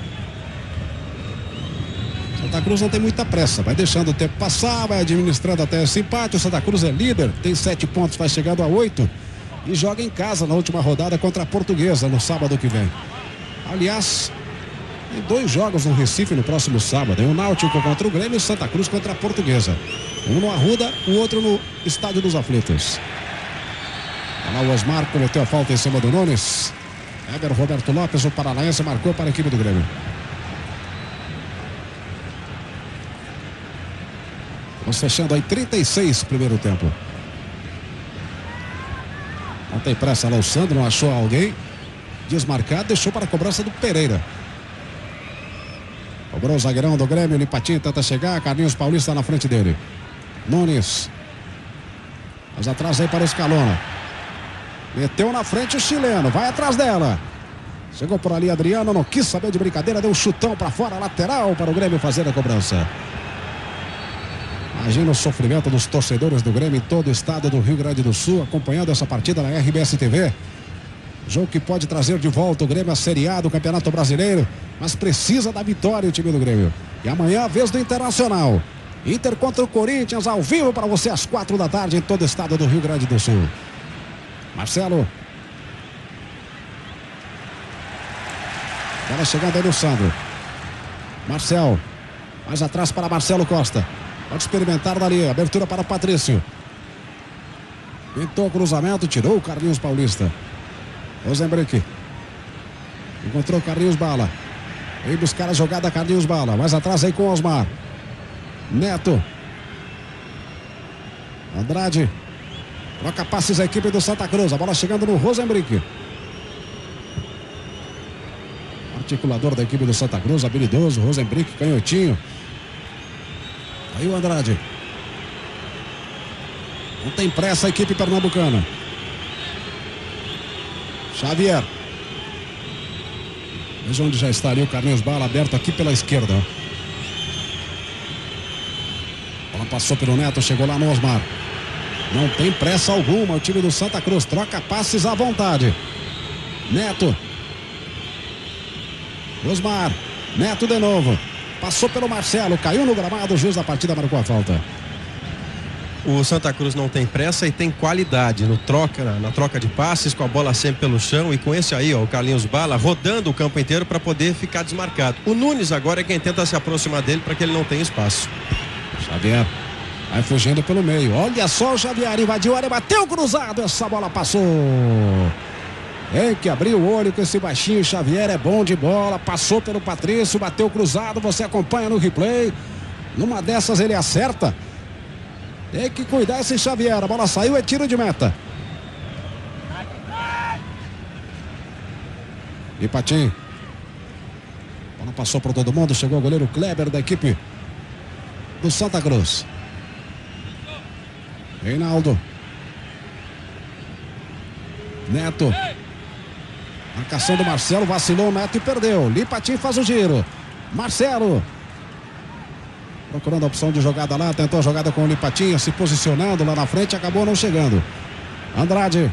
Santa Cruz não tem muita pressa, vai deixando o tempo passar, vai administrando até esse empate. O Santa Cruz é líder, tem sete pontos, vai chegando a oito e joga em casa na última rodada contra a Portuguesa no sábado que vem. Aliás, tem dois jogos no Recife no próximo sábado, o Náutico contra o Grêmio e o Santa Cruz contra a Portuguesa. Um no Arruda, o outro no Estádio dos Aflitos. Olha lá o Osmar, cometeu a falta em cima do Nunes. Eber Roberto Lopes, o paranaense, marcou para a equipe do Grêmio. Vamos fechando aí trinta e seis primeiro tempo. Não tem pressa lá o Sandro, não achou alguém. Desmarcado, deixou para a cobrança do Pereira. Cobrou o zagueirão do Grêmio, Lipatinho tenta chegar, Carlinhos Paulista na frente dele. Nunes. Mas atrás aí para o Scalona. Meteu na frente o chileno, vai atrás dela. Chegou por ali Adriano, não quis saber de brincadeira, deu um chutão para fora, lateral para o Grêmio fazer a cobrança. Imagina o sofrimento dos torcedores do Grêmio em todo o estado do Rio Grande do Sul, acompanhando essa partida na R B S T V. Jogo que pode trazer de volta o Grêmio à Série A do Campeonato Brasileiro, mas precisa da vitória o time do Grêmio. E amanhã a vez do Internacional. Inter contra o Corinthians ao vivo para você às quatro da tarde em todo o estado do Rio Grande do Sul. Marcelo. Bola chegando aí no Sandro. Marcel. Mais atrás para Marcelo Costa. Pode experimentar dali. Abertura para Patrício. Tentou o cruzamento, tirou o Carlinhos Paulista. Rosenbrick. Encontrou Carlinhos Bala. Veio buscar a jogada Carlinhos Bala. Mais atrás aí com Osmar. Neto. Andrade. Troca passes a equipe do Santa Cruz. A bola chegando no Rosenbrick. Articulador da equipe do Santa Cruz, habilidoso. Rosenbrick, canhotinho. Aí o Andrade. Não tem pressa a equipe pernambucana. Xavier. Veja onde já está ali o Carlinhos Bala, aberto aqui pela esquerda. A bola passou pelo Neto, chegou lá no Osmar. Não tem pressa alguma o time do Santa Cruz. Troca passes à vontade. Neto. Osmar. Neto de novo. Passou pelo Marcelo, caiu no gramado, o juiz da partida marcou a falta. O Santa Cruz não tem pressa e tem qualidade no troca, na, na troca de passes, com a bola sempre pelo chão e com esse aí, ó, o Carlinhos Bala rodando o campo inteiro para poder ficar desmarcado. O Nunes agora é quem tenta se aproximar dele para que ele não tenha espaço. Xavier vai fugindo pelo meio. Olha só o Xavier, invadiu a área, bateu cruzado, essa bola passou. Tem que abrir o olho com esse baixinho. Xavier é bom de bola, passou pelo Patrício, bateu cruzado, você acompanha no replay. Numa dessas ele acerta. Tem que cuidar esse Xavier. A bola saiu, é tiro de meta. E Patim. A bola passou para todo mundo. Chegou o goleiro Kleber da equipe do Santa Cruz. Reinaldo. Neto. Marcação do Marcelo. Vacilou o Neto e perdeu. Lipatim faz o giro. Marcelo. Procurando a opção de jogada lá, tentou a jogada com o Lipatinha, se posicionando lá na frente, acabou não chegando. Andrade.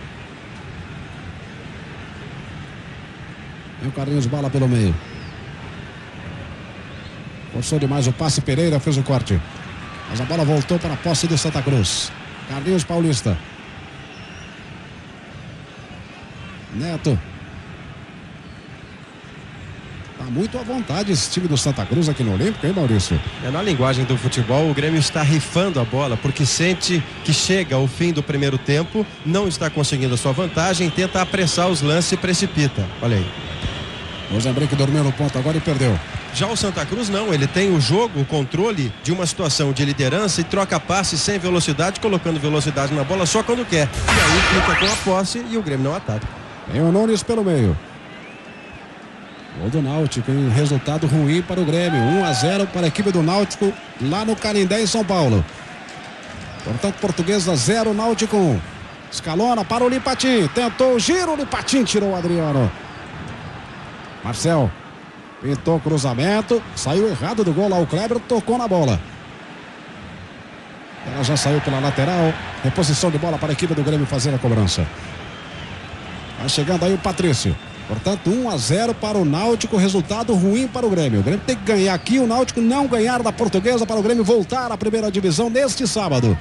E o Carlinhos Bala pelo meio. Forçou demais o passe, Pereira fez o corte. Mas a bola voltou para a posse do Santa Cruz. Carlinhos Paulista. Neto. Tá muito à vontade esse time do Santa Cruz aqui no Olímpico, hein, Maurício? É, na linguagem do futebol, o Grêmio está rifando a bola porque sente que chega ao fim do primeiro tempo, não está conseguindo a sua vantagem, tenta apressar os lances e precipita. Olha aí. O Rosenbrick dormiu no ponto agora e perdeu. Já o Santa Cruz não, ele tem o jogo, o controle de uma situação de liderança e troca passe sem velocidade, colocando velocidade na bola só quando quer. E aí fica com a posse e o Grêmio não ataca. Tem o Nunes pelo meio. Gol do Náutico, em resultado ruim para o Grêmio. um a zero para a equipe do Náutico lá no Canindé, em São Paulo. Portanto, Portuguesa zero, Náutico um. Escalona para o Lipatim. Tentou o giro, o Lipatim tirou o Adriano. Marcel. Pintou o cruzamento. Saiu errado do gol lá. O Kleber tocou na bola. Ela já saiu pela lateral. Reposição de bola para a equipe do Grêmio fazer a cobrança. Vai chegando aí o Patrício. Portanto, um a zero para o Náutico, resultado ruim para o Grêmio. O Grêmio tem que ganhar aqui, o Náutico não ganhar da Portuguesa para o Grêmio voltar à primeira divisão neste sábado.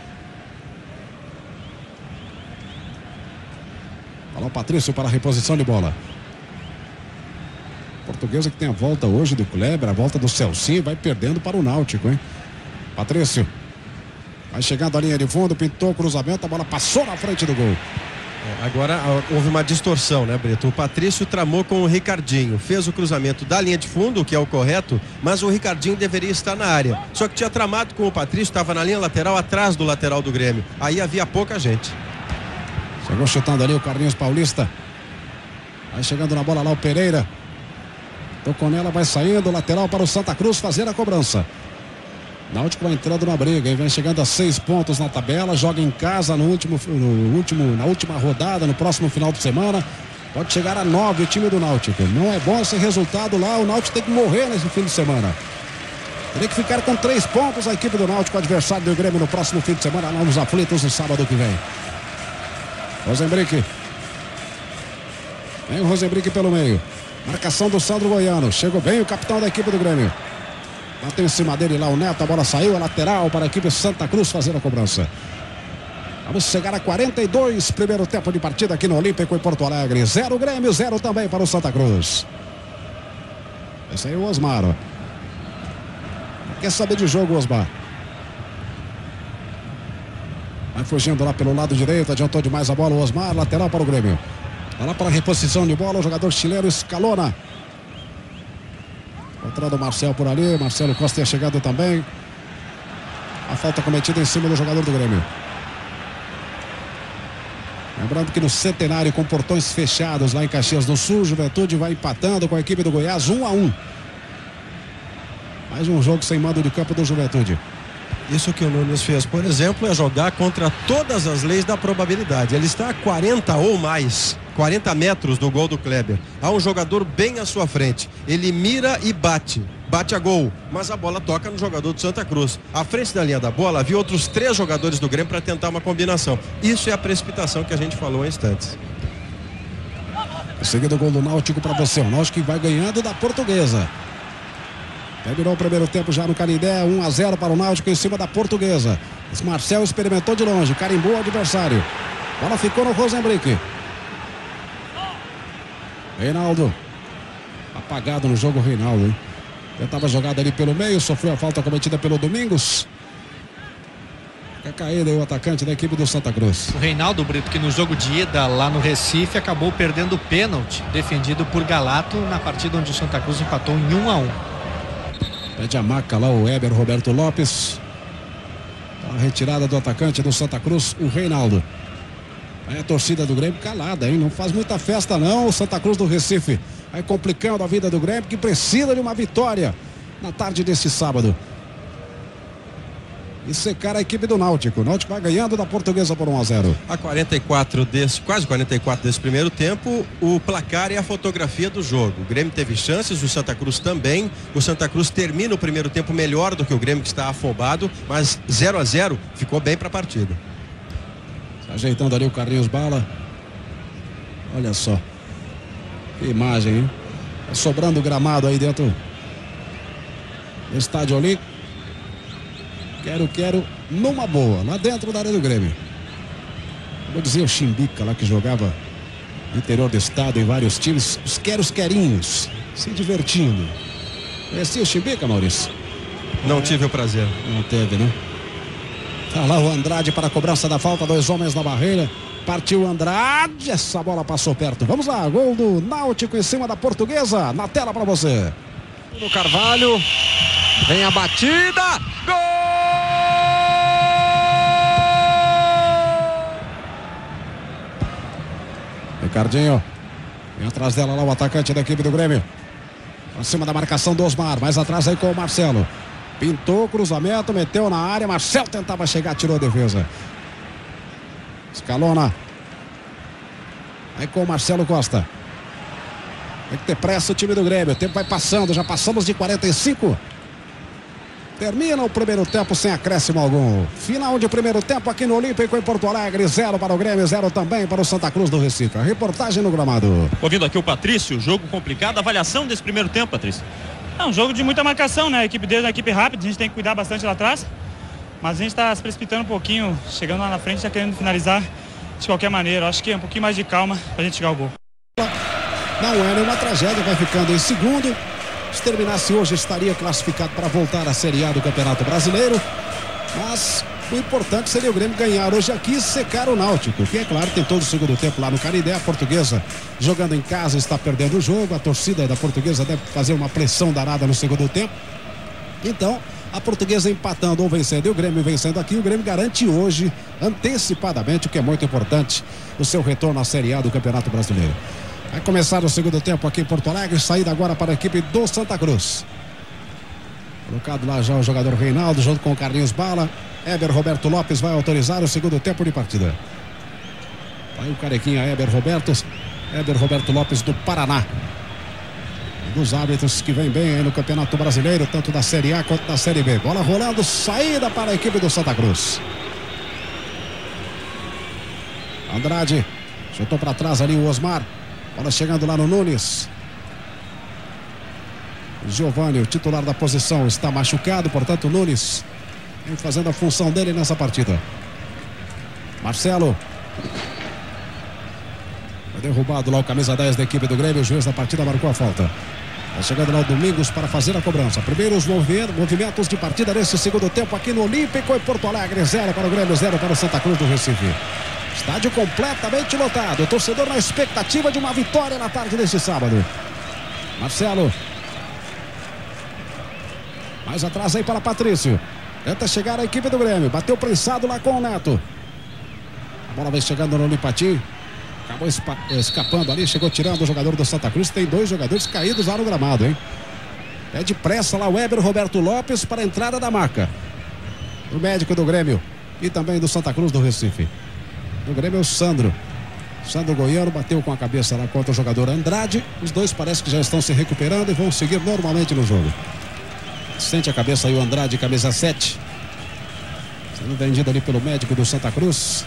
Falou o Patrício para a reposição de bola. Portuguesa que tem a volta hoje do Kleber, a volta do Celcinho, vai perdendo para o Náutico, hein? Patrício. Vai chegando à linha de fundo, pintou o cruzamento, a bola passou na frente do gol. Agora houve uma distorção, né, Brito? O Patrício tramou com o Ricardinho, fez o cruzamento da linha de fundo, que é o correto, mas o Ricardinho deveria estar na área. Só que tinha tramado com o Patrício, estava na linha lateral, atrás do lateral do Grêmio. Aí havia pouca gente. Chegou chutando ali o Carlinhos Paulista. Vai chegando na bola lá o Pereira. Tocou nela, vai saindo, lateral para o Santa Cruz fazer a cobrança. Náutico vai entrando na briga e vem chegando a seis pontos na tabela, joga em casa no último, no último, na última rodada, no próximo final de semana. Pode chegar a nove o time do Náutico. Não é bom esse resultado lá, o Náutico tem que morrer nesse fim de semana. Teria que ficar com três pontos a equipe do Náutico, adversário do Grêmio no próximo fim de semana, lá nos aflitos no sábado que vem. Rosenbrick. Vem o Rosenbrick pelo meio. Marcação do Sandro Goiano. Chegou bem o capitão da equipe do Grêmio. Bateu em cima dele lá o Neto. A bola saiu. A lateral para a equipe Santa Cruz fazer a cobrança. Vamos chegar a quarenta e dois. Primeiro tempo de partida aqui no Olímpico em Porto Alegre. Zero Grêmio, zero também para o Santa Cruz. Esse aí é o Osmar. Ó. Quer saber de jogo, Osmar? Vai fugindo lá pelo lado direito. Adiantou demais a bola o Osmar. Lateral para o Grêmio. Vai lá para a reposição de bola. O jogador chileno Scalona. Entrando o Marcelo por ali. Marcelo Costa é chegado também. A falta cometida em cima do jogador do Grêmio. Lembrando que no Centenário, com portões fechados lá em Caxias do Sul, Juventude vai empatando com a equipe do Goiás um a um. Mais um jogo sem mando de campo do Juventude. Isso que o Nunes fez, por exemplo, é jogar contra todas as leis da probabilidade. Ele está a quarenta ou mais, quarenta metros do gol do Kleber. Há um jogador bem à sua frente. Ele mira e bate. Bate a gol, mas a bola toca no jogador do Santa Cruz. À frente da linha da bola, havia outros três jogadores do Grêmio para tentar uma combinação. Isso é a precipitação que a gente falou em instantes. Em seguida o gol do Náutico para você. O Náutico vai ganhando da Portuguesa. Terminou o primeiro tempo já no Canindé, um a zero para o Náutico em cima da Portuguesa. Esse Marcel experimentou de longe, carimbou o adversário. A bola ficou no Rosenbrick. Reinaldo. Apagado no jogo, Reinaldo, hein? Tentava jogada ali pelo meio, sofreu a falta cometida pelo Domingos. Fica caído aí o atacante da equipe do Santa Cruz. O Reinaldo Brito, que no jogo de ida lá no Recife acabou perdendo o pênalti defendido por Galato na partida onde o Santa Cruz empatou em um a um. Pede a maca lá o Éber Roberto Lopes. A retirada do atacante do Santa Cruz, o Reinaldo. Aí a torcida do Grêmio calada, hein? Não faz muita festa não, o Santa Cruz do Recife. Aí complicando a vida do Grêmio, que precisa de uma vitória na tarde desse sábado. E secar a equipe do Náutico. O Náutico vai ganhando da Portuguesa por um a zero. A quarenta e quatro desse, quase quarenta e quatro desse primeiro tempo, o placar e a fotografia do jogo. O Grêmio teve chances, o Santa Cruz também. O Santa Cruz termina o primeiro tempo melhor do que o Grêmio, que está afobado, mas zero a zero ficou bem para a partida. Ajeitando ali o Carlinhos Bala. Olha só. Que imagem, hein? Tá sobrando gramado aí dentro do estádio ali. Quero, quero, numa boa, lá dentro da área do Grêmio. Vou dizer o Chimbica lá que jogava no interior do estado em vários times. Os queros querinhos, se divertindo. Conhecia o Chimbica, Maurício? Não tive o prazer. Não teve, né? Tá lá o Andrade para a cobrança da falta, dois homens na barreira. Partiu Andrade, essa bola passou perto. Vamos lá, gol do Náutico em cima da Portuguesa. Na tela para você. No Carvalho, vem a batida, gol! Ricardinho, vem atrás dela lá o atacante da equipe do Grêmio. Acima da marcação do Osmar, mais atrás aí com o Marcelo. Pintou o cruzamento, meteu na área, Marcelo tentava chegar, tirou a defesa. Scalona. Aí com o Marcelo Costa. Tem que ter pressa o time do Grêmio. O tempo vai passando, já passamos de quarenta e cinco. Termina o primeiro tempo sem acréscimo algum. Final de primeiro tempo aqui no Olímpico em Porto Alegre. Zero para o Grêmio, zero também para o Santa Cruz do Recife. A reportagem no gramado. Ouvindo aqui o Patrício, jogo complicado. Avaliação desse primeiro tempo, Patrício? É um jogo de muita marcação, né? A equipe deles é uma equipe rápida, a gente tem que cuidar bastante lá atrás. Mas a gente está se precipitando um pouquinho, chegando lá na frente, já querendo finalizar de qualquer maneira. Eu acho que é um pouquinho mais de calma para a gente chegar ao gol. Não é nenhuma tragédia, vai ficando em segundo. Se terminasse hoje, estaria classificado para voltar à Série A do Campeonato Brasileiro. Mas o importante seria o Grêmio ganhar hoje aqui e secar o Náutico, que é claro, tem todo o segundo tempo lá no Canindé. A Portuguesa jogando em casa está perdendo o jogo. A torcida da Portuguesa deve fazer uma pressão danada no segundo tempo. Então, a Portuguesa empatando ou vencendo e o Grêmio vencendo aqui, o Grêmio garante hoje, antecipadamente, o que é muito importante, o seu retorno à Série A do Campeonato Brasileiro. Vai começar o segundo tempo aqui em Porto Alegre, saída agora para a equipe do Santa Cruz. Colocado lá já o jogador Reinaldo, junto com o Carlinhos Bala. Éber Roberto Lopes vai autorizar o segundo tempo de partida. Vai o carequinha Éber Roberto, Éber Roberto Lopes do Paraná. Um dos árbitros que vem bem aí no Campeonato Brasileiro, tanto da Série A quanto da Série B. Bola rolando, saída para a equipe do Santa Cruz. Andrade, chutou para trás ali o Osmar. Bola chegando lá no Nunes. Giovani, o titular da posição, está machucado, portanto o Nunes vem fazendo a função dele nessa partida. Marcelo. Foi derrubado lá o camisa dez da equipe do Grêmio. O juiz da partida marcou a falta. Está chegando lá o Domingos para fazer a cobrança. Primeiros movimentos de partida nesse segundo tempo aqui no Olímpico em Porto Alegre. Zero para o Grêmio, zero para o Santa Cruz do Recife. Estádio completamente lotado. O torcedor na expectativa de uma vitória na tarde deste sábado. Marcelo. Mais atrás aí para Patrício. Tenta chegar a equipe do Grêmio. Bateu prensado lá com o Neto. A bola vai chegando no Lipatim. Acabou escapando ali. Chegou tirando o jogador do Santa Cruz. Tem dois jogadores caídos lá no gramado, hein? Pede pressa lá o Weber Roberto Lopes para a entrada da marca. O médico do Grêmio. E também do Santa Cruz do Recife. O Grêmio é o Sandro. Sandro Goiano bateu com a cabeça lá contra o jogador Andrade. Os dois parece que já estão se recuperando e vão seguir normalmente no jogo. Sente a cabeça aí o Andrade, camisa sete. Sendo vendido ali pelo médico do Santa Cruz.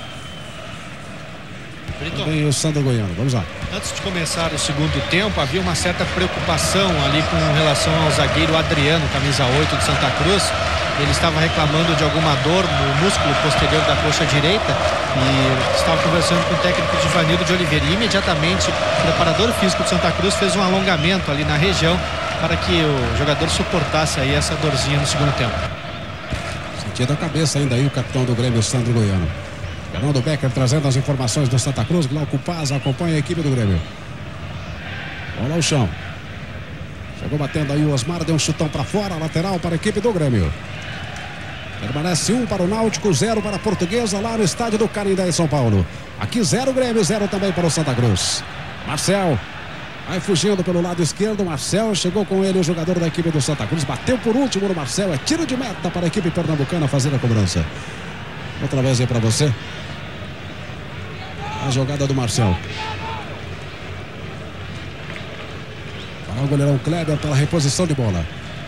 Brito. Também o Sandro Goiano. Vamos lá. Antes de começar o segundo tempo, havia uma certa preocupação ali com relação ao zagueiro Adriano, camisa oito de Santa Cruz. Ele estava reclamando de alguma dor no músculo posterior da coxa direita e estava conversando com o técnico Givanildo de Oliveira. E imediatamente o preparador físico de Santa Cruz fez um alongamento ali na região para que o jogador suportasse aí essa dorzinha no segundo tempo. Sentindo a cabeça ainda aí o capitão do Grêmio, Sandro Goiano. Fernando Becker trazendo as informações do Santa Cruz. Glauco Paz acompanha a equipe do Grêmio. Bola ao chão. Chegou batendo aí o Osmar, deu um chutão para fora, lateral para a equipe do Grêmio. Permanece um para o Náutico, zero para a Portuguesa lá no estádio do Canindé em São Paulo. Aqui zero Grêmio, zero também para o Santa Cruz. Marcel vai fugindo pelo lado esquerdo. Marcel chegou com ele o jogador da equipe do Santa Cruz. Bateu por último no Marcel. É tiro de meta para a equipe pernambucana fazer a cobrança. Outra vez aí para você. A jogada do Marcel. Para o goleirão Kleber pela reposição de bola.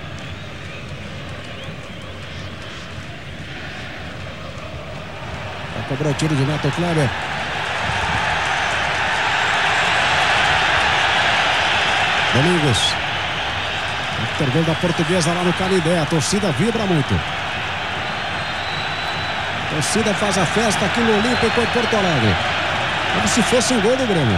Já cobrou o tiro de meta o Kleber. Domingos. Gol da Portuguesa lá no Canindé. A torcida vibra muito. A torcida faz a festa aqui no Olímpico em Porto Alegre. Como se fosse um gol do Grêmio.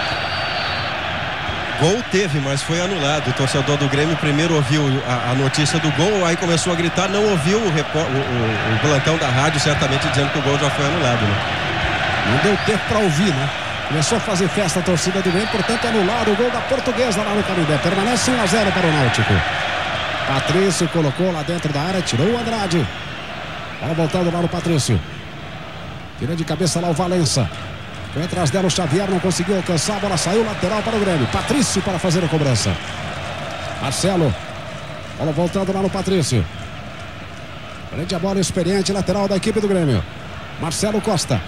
Gol teve, mas foi anulado. O torcedor do Grêmio primeiro ouviu a, a notícia do gol, aí começou a gritar, não ouviu o, repó, o, o, o plantão da rádio, certamente dizendo que o gol já foi anulado, né? Não deu tempo para ouvir, né? Começou a fazer festa a torcida do Grêmio, portanto anulado o gol da Portuguesa lá no Canindé. Permanece um a zero para o Náutico. Patrício colocou lá dentro da área, tirou o Andrade. Bola voltando lá no Patrício. Tira de cabeça lá o Valença. Foi atrás dela o Xavier, não conseguiu alcançar. A bola saiu lateral para o Grêmio. Patrício para fazer a cobrança. Marcelo. Bola voltando lá no Patrício. Prende a bola experiente, lateral da equipe do Grêmio. Marcelo Costa.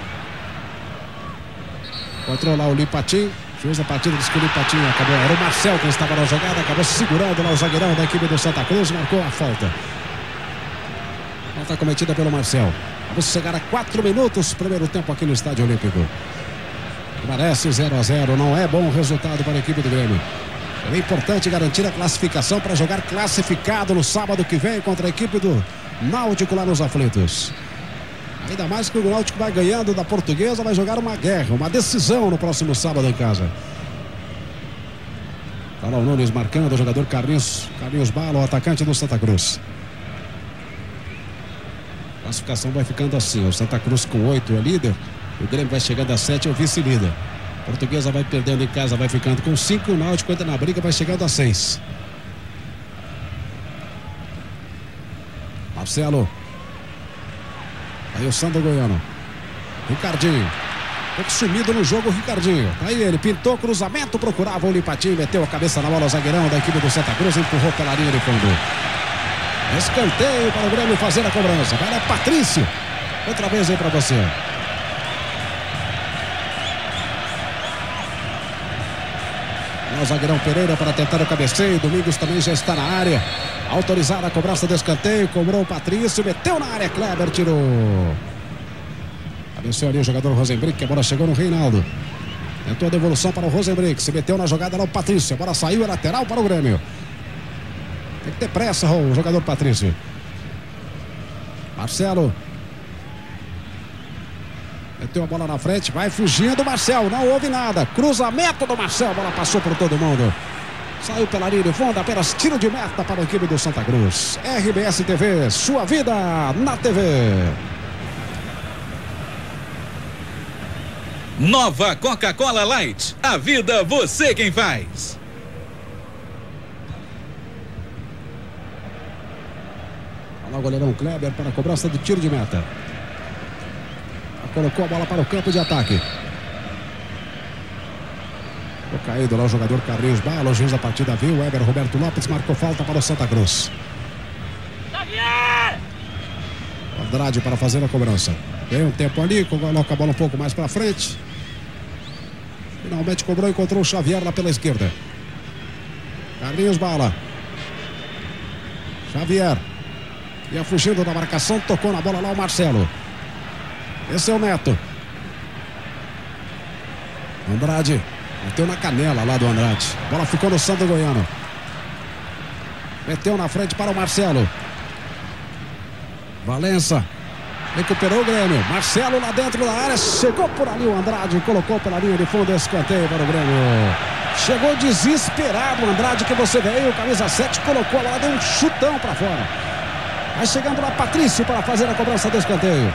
Controlar o Lipatim. Fez a partida, disse que o Lipatim acabou. Era o Marcel quem estava na jogada. Acabou segurando lá o zagueirão da equipe do Santa Cruz. Marcou a falta. Falta cometida pelo Marcel. Vamos chegar a quatro minutos. Primeiro tempo aqui no Estádio Olímpico. Parece zero a zero. Não é bom resultado para a equipe do Grêmio. É importante garantir a classificação para jogar classificado no sábado que vem contra a equipe do Náutico lá nos Aflitos. Ainda mais que o Náutico vai ganhando da Portuguesa, vai jogar uma guerra, uma decisão no próximo sábado em casa. Tá lá o Nunes marcando, o jogador Carlinhos, Carlinhos Bala, o atacante do Santa Cruz. A classificação vai ficando assim, o Santa Cruz com oito é líder, o Grêmio vai chegando a sete, é o vice-líder. A Portuguesa vai perdendo em casa, vai ficando com cinco, o Náutico entra na briga, vai chegando a seis. Marcelo. Aí o Sandro Goiano. Ricardinho. Um pouco sumido no jogo o Ricardinho. Aí ele pintou cruzamento, procurava o Lipatim, meteu a cabeça na bola, o zagueirão da equipe do Santa Cruz, empurrou pela linha de fundo. Escanteio para o Grêmio fazer a cobrança. Vai lá, Patrício. Outra vez aí para você. O zagueirão Pereira para tentar o cabeceio. Domingos também já está na área. Autorizada a cobrança de escanteio. Cobrou o Patrício. Meteu na área. Kleber tirou. Cabeceou ali o jogador Rosenbrick. A bola chegou no Reinaldo. Tentou a devolução para o Rosenbrick. Se meteu na jogada lá o Patrício. Agora saiu, é lateral para o Grêmio. Tem que ter pressa o jogador Patrício. Marcelo. Meteu a bola na frente. Vai fugindo o Marcelo. Não houve nada. Cruzamento do Marcelo. A bola passou por todo mundo. Saiu pela linha de fundo. Apenas tiro de meta para a equipe do Santa Cruz. R B S T V. Sua vida na T V. Nova Coca-Cola Light. A vida você quem faz. Olha o goleirão Kleber para a cobrança do tiro de meta. Colocou a bola para o campo de ataque. Ficou caído lá o jogador Carlinhos Bala. O juiz da partida viu. O Weber Roberto Lopes marcou falta para o Santa Cruz. Andrade para fazer a cobrança. Tem um tempo ali. Coloca a bola um pouco mais para frente. Finalmente cobrou e encontrou o Xavier lá pela esquerda. Carlinhos Bala. Xavier. Ia fugindo da marcação. Tocou na bola lá o Marcelo. Esse é o Neto. Andrade. Meteu na canela lá do Andrade. A bola ficou no Sandro Goiano. Meteu na frente para o Marcelo. Valença. Recuperou o Grêmio. Marcelo lá dentro da área. Chegou por ali o Andrade. Colocou pela linha de fundo. Escanteio para o Grêmio. Chegou desesperado o Andrade, que você veio. Camisa sete colocou lá. Deu um chutão para fora. Vai chegando lá Patrício para fazer a cobrança do escanteio.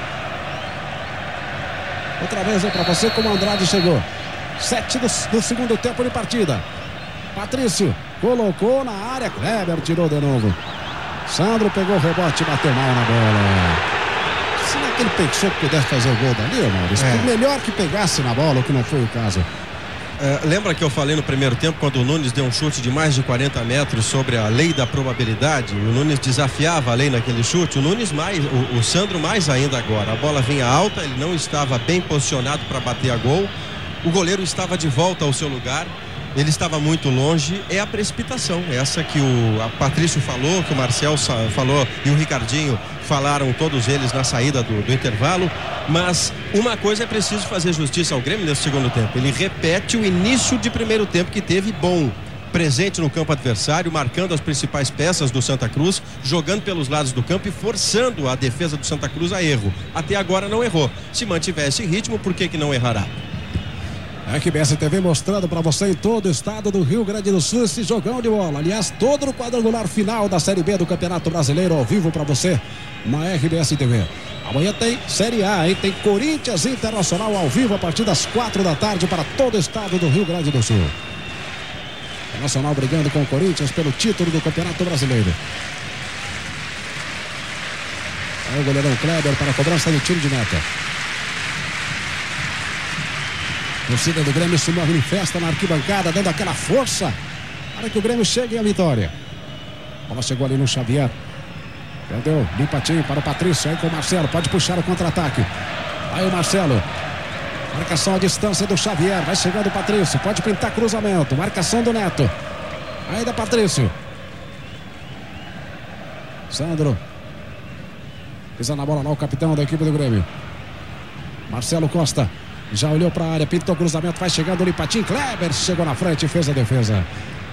Outra vez aí para você como o Andrade chegou. Sete do, do segundo tempo de partida. Patrício colocou na área. Kleber tirou de novo. Sandro pegou o rebote e bateu mal na bola. Será que ele pensou que pudesse fazer o gol dali, Maurício? É. Melhor que pegasse na bola, o que não foi o caso. É, lembra que eu falei no primeiro tempo, quando o Nunes deu um chute de mais de quarenta metros sobre a lei da probabilidade? O Nunes desafiava a lei naquele chute. O Nunes mais, o, o Sandro mais ainda agora. A bola vinha alta, ele não estava bem posicionado para bater a gol. O goleiro estava de volta ao seu lugar. Ele estava muito longe. É a precipitação. Essa que o a Patrício falou, que o Marcel falou e o Ricardinho falaram, todos eles na saída do, do intervalo. Mas uma coisa é preciso fazer justiça ao Grêmio nesse segundo tempo. Ele repete o início de primeiro tempo que teve bom. Presente no campo adversário, marcando as principais peças do Santa Cruz, jogando pelos lados do campo e forçando a defesa do Santa Cruz a erro. Até agora não errou. Se mantiver esse ritmo, por que que não errará? A R B S T V mostrando para você em todo o estado do Rio Grande do Sul esse jogão de bola. Aliás, todo o quadrangular final da Série B do Campeonato Brasileiro ao vivo para você na R B S T V. Amanhã tem Série A, hein? Tem Corinthians Internacional ao vivo a partir das quatro da tarde para todo o estado do Rio Grande do Sul. Internacional brigando com o Corinthians pelo título do Campeonato Brasileiro. Aí o goleirão Kleber para a cobrança do tiro de meta. A torcida do Grêmio se manifesta na arquibancada, dando aquela força para que o Grêmio chegue à vitória. A bola chegou ali no Xavier. Perdeu, limpadinho para o Patrício. Aí com o Marcelo, pode puxar o contra-ataque. Aí o Marcelo. Marcação à distância do Xavier. Vai chegando o Patrício, pode pintar cruzamento. Marcação do Neto. Ainda Patrício. Sandro. Pisa na bola lá o capitão da equipe do Grêmio. Marcelo Costa. Já olhou para a área, pintou o cruzamento, vai chegando o Lipatim. Kleber chegou na frente e fez a defesa.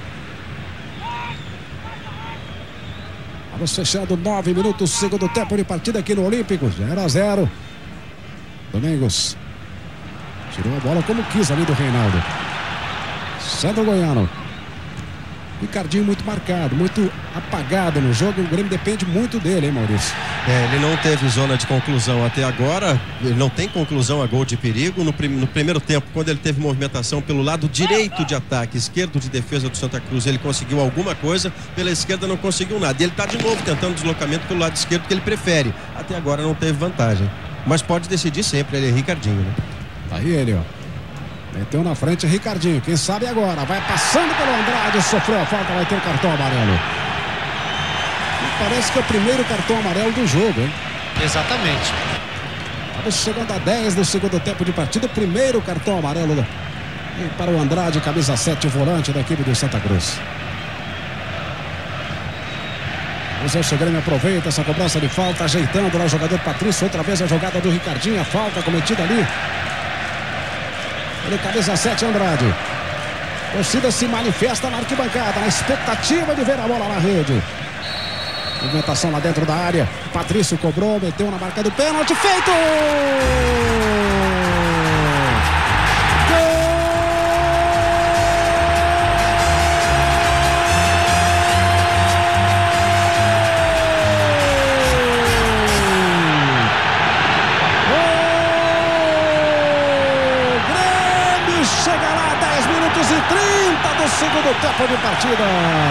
Vamos fechando nove minutos, segundo tempo de partida aqui no Olímpico. zero a zero. Domingos tirou a bola como quis ali do Reinaldo. Sandro Goiano. Ricardinho muito marcado, muito apagado no jogo. O Grêmio depende muito dele, hein, Maurício? É, ele não teve zona de conclusão até agora. Ele não tem conclusão a gol de perigo. No, prim no primeiro tempo, quando ele teve movimentação pelo lado direito de ataque, esquerdo de defesa do Santa Cruz, ele conseguiu alguma coisa. Pela esquerda não conseguiu nada. E ele está de novo tentando deslocamento pelo lado esquerdo, que ele prefere. Até agora não teve vantagem. Mas pode decidir sempre, ele é Ricardinho, né? Tá aí ele, ó. Meteu na frente Ricardinho, quem sabe agora, vai passando pelo Andrade, sofreu a falta, vai ter o cartão amarelo. E parece que é o primeiro cartão amarelo do jogo, hein? Exatamente. Estamos chegando a dez do segundo tempo de partida, o primeiro cartão amarelo e para o Andrade, camisa sete, volante da equipe do Santa Cruz. Vamos ver se o Grêmio aproveita essa cobrança de falta, ajeitando lá o jogador Patrício, outra vez a jogada do Ricardinho, a falta cometida ali Ele camisa sete, Andrade. A torcida se manifesta na arquibancada, na expectativa de ver a bola na rede. Movimentação lá dentro da área. Patrício cobrou, meteu na marca do pênalti. Feito! Gol! Chega lá, dez minutos e trinta do segundo tempo de partida.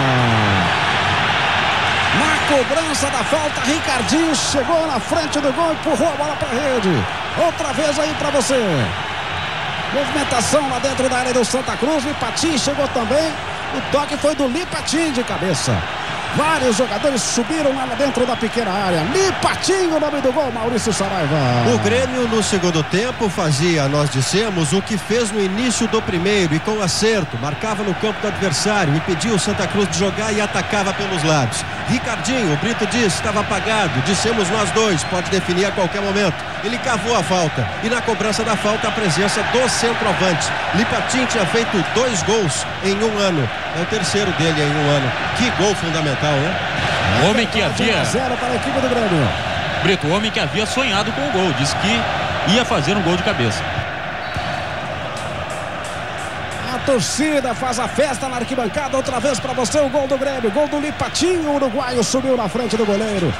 Na cobrança da falta, Ricardinho chegou na frente do gol, empurrou a bola para a rede. Outra vez aí para você. Movimentação lá dentro da área do Santa Cruz. Lipatim chegou também. O toque foi do Lipatim de cabeça. Vários jogadores subiram lá dentro da pequena área. Lipatim, o nome do gol, Maurício Saraiva. O Grêmio no segundo tempo fazia, nós dissemos, o que fez no início do primeiro e com acerto. Marcava no campo do adversário, impediu o Santa Cruz de jogar e atacava pelos lados. Ricardinho, o Brito disse, estava apagado. Dissemos nós dois, pode definir a qualquer momento. Ele cavou a falta e na cobrança da falta a presença do centroavante. Lipatim tinha feito dois gols em um ano. É o terceiro dele em um ano. Que gol fundamental, né? O homem que havia... zero para a equipe do Grêmio. Brito, o homem que havia sonhado com o gol. Disse que ia fazer um gol de cabeça. A torcida faz a festa na arquibancada. Outra vez para você o gol do Grêmio. Gol do Lipatim, o uruguaio subiu na frente do goleiro.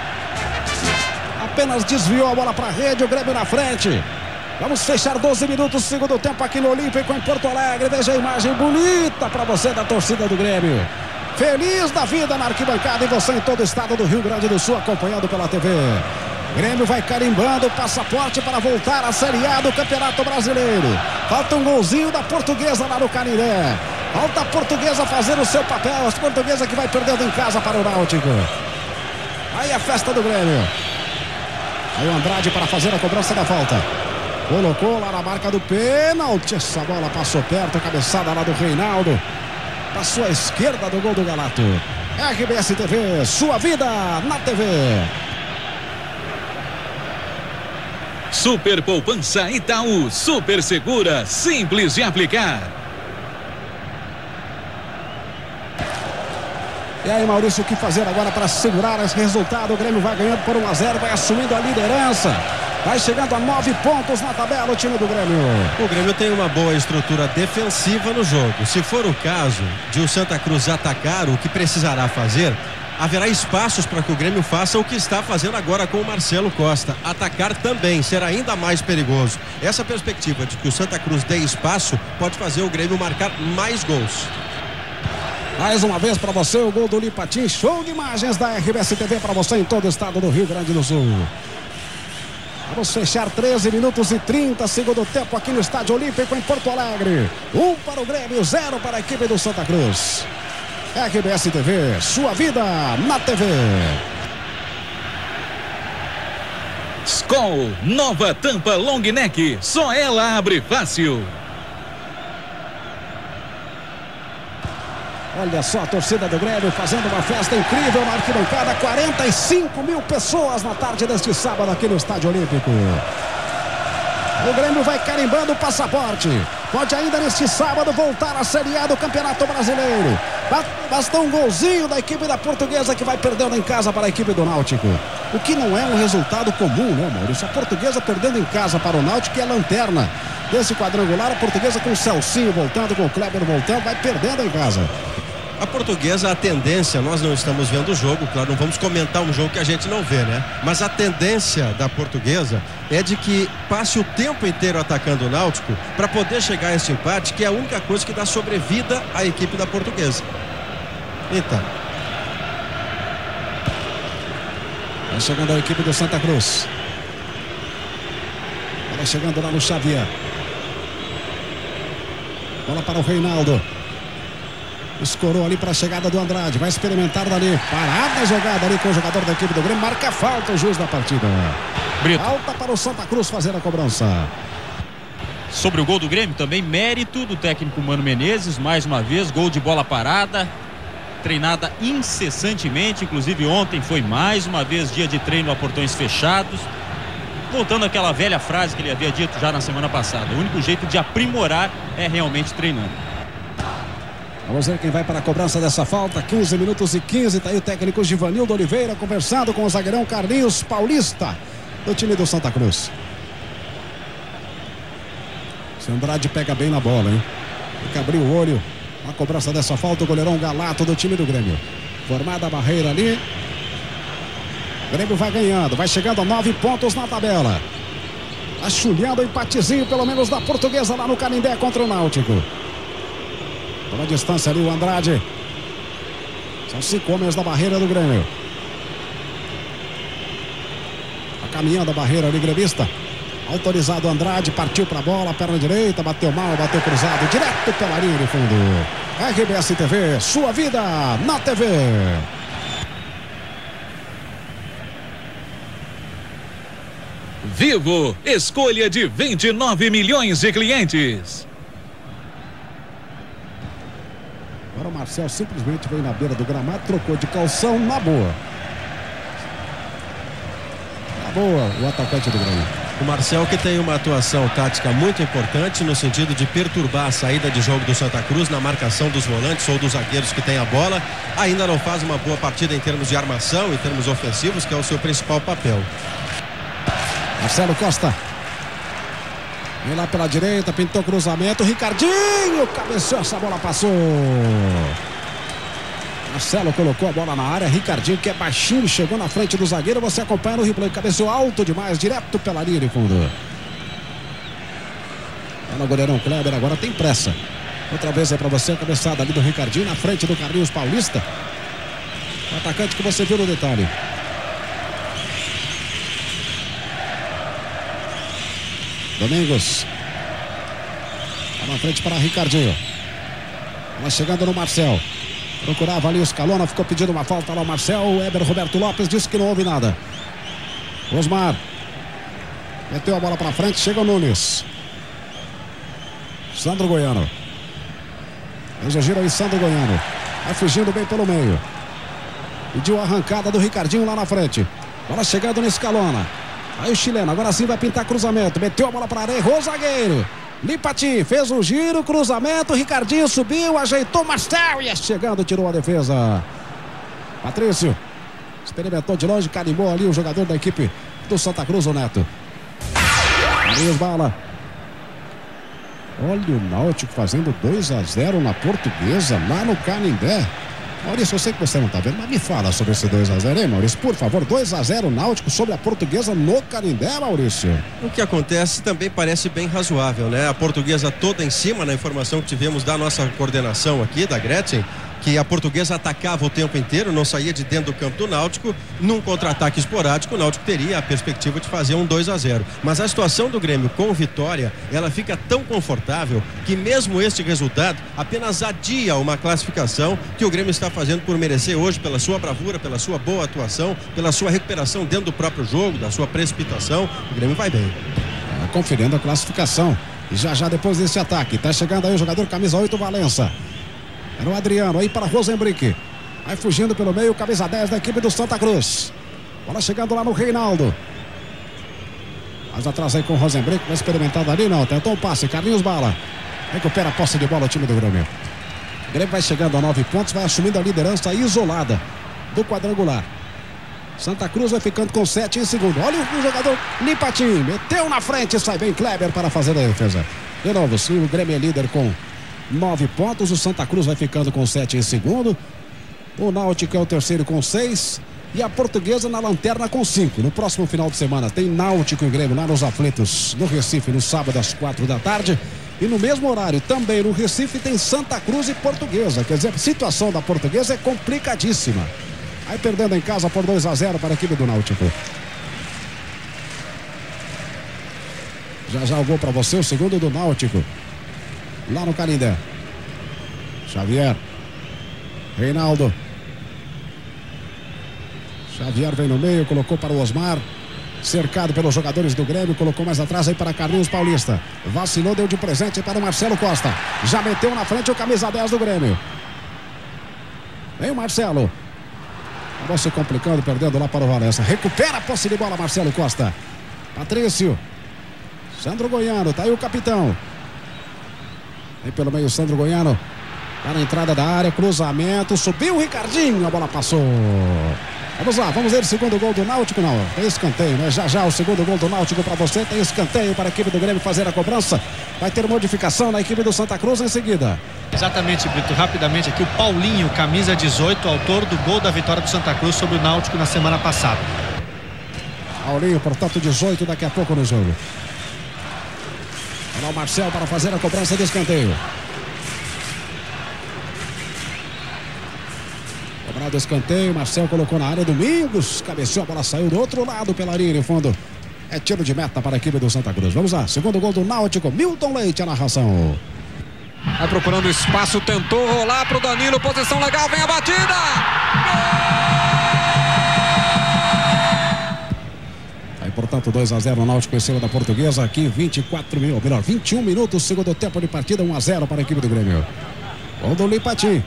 Apenas desviou a bola para a rede, o Grêmio na frente. Vamos fechar doze minutos, segundo tempo aqui no Olímpico, em Porto Alegre. Veja a imagem bonita para você da torcida do Grêmio. Feliz da vida na arquibancada e você em todo o estado do Rio Grande do Sul acompanhando pela T V. Grêmio vai carimbando o passaporte para voltar à Série A do Campeonato Brasileiro. Falta um golzinho da Portuguesa lá no Canindé. Falta a Portuguesa fazer o seu papel. A Portuguesa que vai perdendo em casa para o Náutico. Aí a festa do Grêmio. Aí o Andrade para fazer a cobrança da falta. Colocou lá na marca do pênalti. Essa bola passou perto, a cabeçada lá do Reinaldo. Passou à esquerda do gol do Galato. R B S T V, sua vida na T V. Super Poupança Itaú, super segura, simples de aplicar. E aí, Maurício, o que fazer agora para segurar esse resultado? O Grêmio vai ganhando por um a zero, vai assumindo a liderança. Vai chegando a nove pontos na tabela o time do Grêmio. O Grêmio tem uma boa estrutura defensiva no jogo. Se for o caso de o Santa Cruz atacar, o que precisará fazer, haverá espaços para que o Grêmio faça o que está fazendo agora com o Marcelo Costa. Atacar também será ainda mais perigoso. Essa perspectiva de que o Santa Cruz dê espaço pode fazer o Grêmio marcar mais gols. Mais uma vez para você o gol do Lipatim. Show de imagens da R B S T V para você em todo o estado do Rio Grande do Sul. Vamos fechar treze minutos e trinta, segundo tempo aqui no Estádio Olímpico em Porto Alegre. Um para o Grêmio, zero para a equipe do Santa Cruz. R B S T V, sua vida na T V. Skol, nova tampa long neck, só ela abre fácil. Olha só a torcida do Grêmio fazendo uma festa incrível na arquibancada. quarenta e cinco mil pessoas na tarde deste sábado aqui no Estádio Olímpico. O Grêmio vai carimbando o passaporte. Pode ainda neste sábado voltar à Série A do Campeonato Brasileiro. Basta um golzinho da equipe da Portuguesa que vai perdendo em casa para a equipe do Náutico. O que não é um resultado comum, né, Maurício? A Portuguesa perdendo em casa para o Náutico, que é a lanterna desse quadrangular. A Portuguesa com o Celcinho voltando, com o Kleber voltando, vai perdendo em casa. A Portuguesa, a tendência, nós não estamos vendo o jogo, claro, não vamos comentar um jogo que a gente não vê, né? Mas a tendência da Portuguesa é de que passe o tempo inteiro atacando o Náutico para poder chegar a esse empate, que é a única coisa que dá sobrevida à equipe da Portuguesa. Então. Vai chegando a equipe do Santa Cruz. Vai chegando lá no Xavier. Bola para o Reinaldo. Escorou ali para a chegada do Andrade. Vai experimentar dali. Parada a jogada ali com o jogador da equipe do Grêmio. Marca falta o juiz da partida. Brito. Falta para o Santa Cruz fazer a cobrança. Sobre o gol do Grêmio, também mérito do técnico Mano Menezes. Mais uma vez, gol de bola parada. Treinada incessantemente. Inclusive ontem foi mais uma vez dia de treino a portões fechados. voltando àquela velha frase que ele havia dito já na semana passada. O único jeito de aprimorar é realmente treinando. Vamos ver quem vai para a cobrança dessa falta. quinze minutos e quinze. Está aí o técnico Givanildo Oliveira conversando com o zagueirão Carlinhos Paulista do time do Santa Cruz. Se Andrade pega bem na bola, hein? Tem que abrir o olho. A cobrança dessa falta, o goleirão Galato do time do Grêmio. Formada a barreira ali. O Grêmio vai ganhando, vai chegando a nove pontos na tabela. Tá chulhando o empatezinho, pelo menos da Portuguesa lá no Canindé contra o Náutico. Toma distância ali o Andrade. São cinco homens da barreira do Grêmio. Tá caminhando a barreira ali, gremista. Autorizado Andrade, partiu para a bola, perna direita, bateu mal, bateu cruzado, direto pela linha de fundo. R B S T V, sua vida na T V. Vivo, escolha de vinte e nove milhões de clientes. Agora o Marcel simplesmente veio na beira do gramado, trocou de calção na boa. Na boa, o atacante do Grêmio. O Marcel, que tem uma atuação tática muito importante no sentido de perturbar a saída de jogo do Santa Cruz na marcação dos volantes ou dos zagueiros que tem a bola, ainda não faz uma boa partida em termos de armação, em termos ofensivos, que é o seu principal papel. Marcelo Costa. Vem lá pela direita, pintou cruzamento, Ricardinho cabeceou, essa bola passou. Marcelo colocou a bola na área, Ricardinho, que é baixinho, chegou na frente do zagueiro, você acompanha no replay, cabeceou alto demais, direto pela linha de fundo. Olha o goleirão Kleber, agora tem pressa. Outra vez é para você, a cabeçada ali do Ricardinho, na frente do Carlinhos Paulista. O atacante que você viu no detalhe. Domingos. Tá na frente para Ricardinho. Ela chegando no Marcel. Procurava ali o Scalona, ficou pedindo uma falta lá o Marcel. O Éber Roberto Lopes disse que não houve nada. Osmar. Meteu a bola para frente, chega o Nunes. Sandro Goiano. Veja gira aí Sandro Goiano. Vai fugindo bem pelo meio. Pediu a arrancada do Ricardinho lá na frente. Bola chegando no Scalona. Aí o chileno, agora sim vai pintar cruzamento. Meteu a bola para areia, errou o zagueiro. Lipatim fez um giro, cruzamento. Ricardinho subiu, ajeitou Marcel. E chegando, tirou a defesa. Patrício experimentou de longe, carimbou ali o jogador da equipe do Santa Cruz, o Neto. Carlinhos Bala. Olha o Náutico fazendo dois a zero na Portuguesa, lá no Canindé. Maurício, eu sei que você não está vendo, mas me fala sobre esse dois a zero, hein, Maurício? Por favor, dois a zero Náutico sobre a Portuguesa no Canindé, Maurício. O que acontece também parece bem razoável, né? A Portuguesa toda em cima, na informação que tivemos da nossa coordenação aqui, da Gretchen, que a Portuguesa atacava o tempo inteiro, não saía de dentro do campo do Náutico. Num contra-ataque esporádico, o Náutico teria a perspectiva de fazer um dois a zero. Mas a situação do Grêmio com vitória, ela fica tão confortável que mesmo este resultado apenas adia uma classificação que o Grêmio está fazendo por merecer hoje, pela sua bravura, pela sua boa atuação, pela sua recuperação dentro do próprio jogo, da sua precipitação. O Grêmio vai bem. Ah, conferindo a classificação. E já já depois desse ataque, tá chegando aí o jogador camisa oito, Valença. Era o Adriano, aí para Rosenbrick. Vai fugindo pelo meio, camisa dez da equipe do Santa Cruz. Bola chegando lá no Reinaldo. Mais atrás aí com o Rosenbrick, vai experimentado ali, não. Tentou um passe, Carlinhos Bala. Recupera a posse de bola o time do Grêmio. O Grêmio vai chegando a nove pontos, vai assumindo a liderança isolada do quadrangular. Santa Cruz vai ficando com sete em segundo. Olha o jogador Lipatim, meteu na frente, sai bem Kleber para fazer a defesa. De novo, sim, o Grêmio é líder com nove pontos, o Santa Cruz vai ficando com sete em segundo. O Náutico é o terceiro com seis. E a Portuguesa na lanterna com cinco. No próximo final de semana tem Náutico e Grêmio lá nos Aflitos, no Recife, no sábado às quatro da tarde. E no mesmo horário, também no Recife, tem Santa Cruz e Portuguesa. Quer dizer, a situação da Portuguesa é complicadíssima. Aí perdendo em casa por dois a zero para a equipe do Náutico. Já já o gol para você, o segundo do Náutico. Lá no Canindé. Xavier. Reinaldo. Xavier vem no meio, colocou para o Osmar. Cercado pelos jogadores do Grêmio, colocou mais atrás aí para Carlinhos Paulista. Vacilou, deu de presente para o Marcelo Costa. Já meteu na frente o camisa dez do Grêmio. Vem o Marcelo. Acabou se complicando, perdendo lá para o Valença. Recupera a posse de bola, Marcelo Costa. Patrício. Sandro Goiano, tá aí o capitão. Aí pelo meio Sandro Goiano. Para a entrada da área, cruzamento, subiu o Ricardinho, a bola passou. Vamos lá, vamos ver o segundo gol do Náutico, não, tem escanteio, né? Já já o segundo gol do Náutico para você, tem escanteio para a equipe do Grêmio fazer a cobrança. Vai ter modificação na equipe do Santa Cruz em seguida. Exatamente, Brito, rapidamente aqui o Paulinho, camisa dezoito, autor do gol da vitória do Santa Cruz sobre o Náutico na semana passada. Paulinho, portanto, dezoito daqui a pouco no jogo. Olha o Marcel para fazer a cobrança de escanteio. Cobrado escanteio, Marcel colocou na área, Domingos cabeceou, a bola saiu do outro lado pela linha de fundo. É tiro de meta para a equipe do Santa Cruz. Vamos lá, segundo gol do Náutico, Milton Leite a narração. Vai procurando espaço, tentou rolar pro Danilo, posição legal, vem a batida! Aí, portanto, dois a zero Náutico em cima da Portuguesa. Aqui vinte e quatro mil, melhor, vinte e um minutos, segundo tempo de partida, um a zero para a equipe do Grêmio. Gol do Lipati.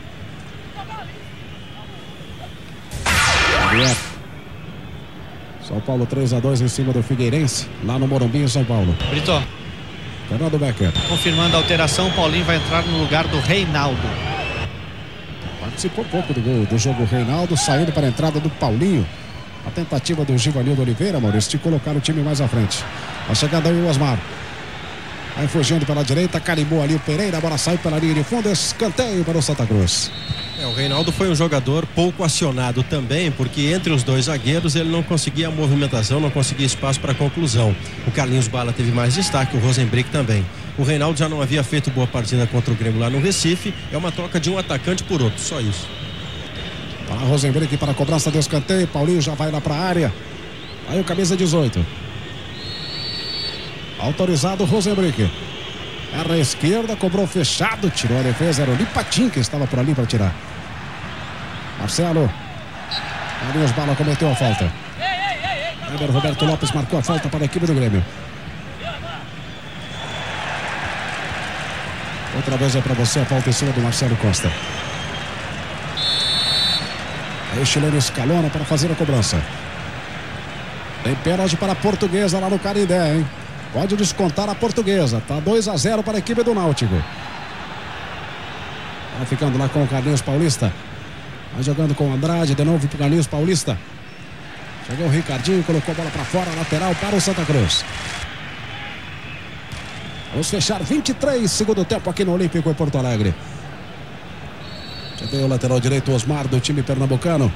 São Paulo três a dois em cima do Figueirense, lá no Morumbi, em São Paulo. Brito. Fernando Becker. Confirmando a alteração, Paulinho vai entrar no lugar do Reinaldo. Participou pouco do gol do jogo Reinaldo, saindo para a entrada do Paulinho. A tentativa do Givanildo Oliveira, Maurício, de colocar o time mais à frente. A chegada aí o Osmar. Vai fugindo pela direita, carimbou ali o Pereira, a bola sai pela linha de fundo, escanteio para o Santa Cruz. É, o Reinaldo foi um jogador pouco acionado também, porque entre os dois zagueiros ele não conseguia a movimentação, não conseguia espaço para conclusão. O Carlinhos Bala teve mais destaque, o Rosenbrick também. O Reinaldo já não havia feito boa partida contra o Grêmio lá no Recife, é uma troca de um atacante por outro, só isso. Para Rosenbrick para a cobrança do escanteio, Paulinho já vai lá para a área. Aí o camisa dezoito. Autorizado o Rosenbrick. Era a esquerda, cobrou fechado, tirou a defesa, era o Lipatim que estava por ali para tirar. Marcelo. Carlinhos Bala cometeu a falta. Weber Roberto Lopes marcou a falta para a equipe do Grêmio. Outra vez é para você a falta em cima do Marcelo Costa. Aí o chileno escalona para fazer a cobrança. Tem pênalti para a Portuguesa lá no Canindé, hein? Pode descontar a Portuguesa. Tá dois a zero para a equipe do Náutico. Tá ficando lá com o Carlinhos Paulista. Vai jogando com o Andrade. De novo para o Carlinhos Paulista. Chegou o Ricardinho, colocou a bola para fora. Lateral para o Santa Cruz. Vamos fechar vinte e três, segundo tempo aqui no Olímpico em Porto Alegre. Já tem o lateral direito, Osmar, do time pernambucano.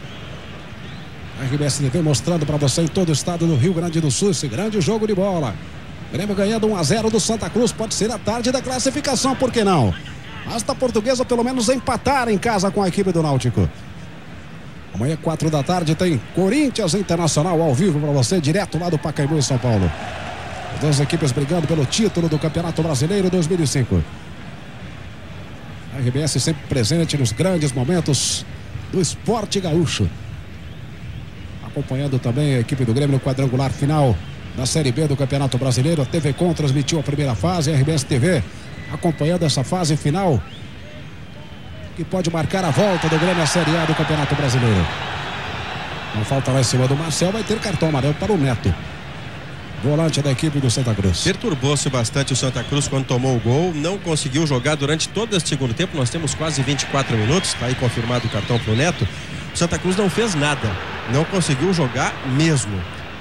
A R B S T V mostrando para você em todo o estado do Rio Grande do Sul esse grande jogo de bola. Grêmio ganhando um a zero do Santa Cruz. Pode ser a tarde da classificação, por que não? Basta a Portuguesa pelo menos empatar em casa com a equipe do Náutico. Amanhã, quatro da tarde, tem Corinthians Internacional ao vivo para você, direto lá do Pacaembu, em São Paulo. As duas equipes brigando pelo título do Campeonato Brasileiro dois mil e cinco. A R B S sempre presente nos grandes momentos do esporte gaúcho. Acompanhando também a equipe do Grêmio no quadrangular final da Série B do Campeonato Brasileiro. A T V Com transmitiu a primeira fase, a R B S T V acompanhando essa fase final que pode marcar a volta do Grêmio à Série A do Campeonato Brasileiro. Não falta lá em cima do Marcel, vai ter cartão amarelo para o Neto, volante da equipe do Santa Cruz. Perturbou-se bastante o Santa Cruz quando tomou o gol, não conseguiu jogar durante todo esse segundo tempo. Nós temos quase vinte e quatro minutos, está aí confirmado o cartão para o Neto. O Santa Cruz não fez nada, não conseguiu jogar mesmo.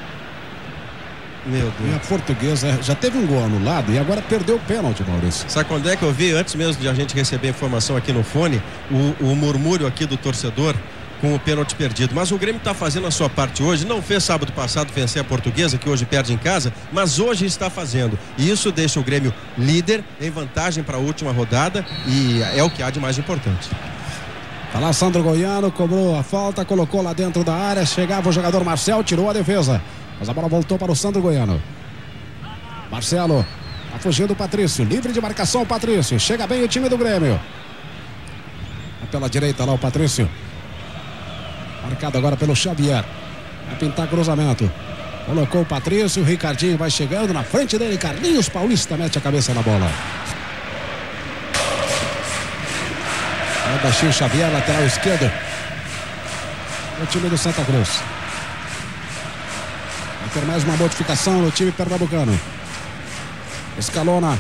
Meu Deus. E a Portuguesa já teve um gol anulado e agora perdeu o pênalti, Maurício. Sabe quando é que eu vi, antes mesmo de a gente receber a informação aqui no fone, o, o murmúrio aqui do torcedor com o pênalti perdido. Mas o Grêmio está fazendo a sua parte hoje. Não fez sábado passado vencer a Portuguesa, que hoje perde em casa, mas hoje está fazendo. E isso deixa o Grêmio líder, em vantagem para a última rodada, e é o que há de mais importante. Tá lá Sandro Goiano, cobrou a falta, colocou lá dentro da área, chegava o jogador Marcel, tirou a defesa. Mas a bola voltou para o Sandro Goiano. Marcelo, tá fugindo o Patrício, livre de marcação o Patrício. Chega bem o time do Grêmio. Pela direita lá o Patrício. Marcado agora pelo Xavier. Vai pintar cruzamento. Colocou o Patrício, o Ricardinho vai chegando na frente dele. Carlinhos Paulista mete a cabeça na bola. É o baixinho Xavier, lateral esquerdo. O time do Santa Cruz. Vai ter mais uma modificação no time pernambucano. Escalona.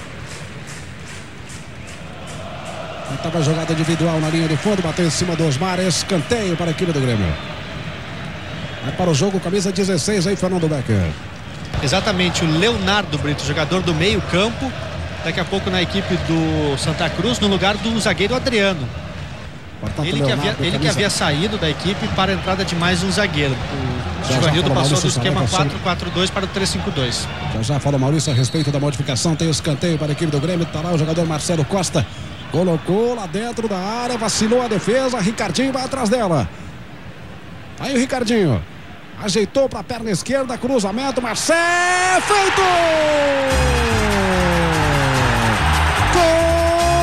Tentava a jogada individual na linha de fundo, bateu em cima do Osmar. Escanteio para a equipe do Grêmio. Vai para o jogo, camisa dezesseis aí, Fernando Becker. Exatamente, o Leonardo Brito, jogador do meio campo. Daqui a pouco na equipe do Santa Cruz, no lugar do zagueiro Adriano. Portanto, ele que, Leonardo, havia, ele camisa... que havia saído da equipe para a entrada de mais um zagueiro. O Givanildo passou do esquema quatro quatro dois para o três cinco dois. Já já fala o Maurício a respeito da modificação. Tem o escanteio para a equipe do Grêmio. Está lá o jogador Marcelo Costa. Colocou lá dentro da área, vacilou a defesa. Ricardinho vai atrás dela. Aí o Ricardinho ajeitou para a perna esquerda, cruzamento, Marcelo, feito! Gol!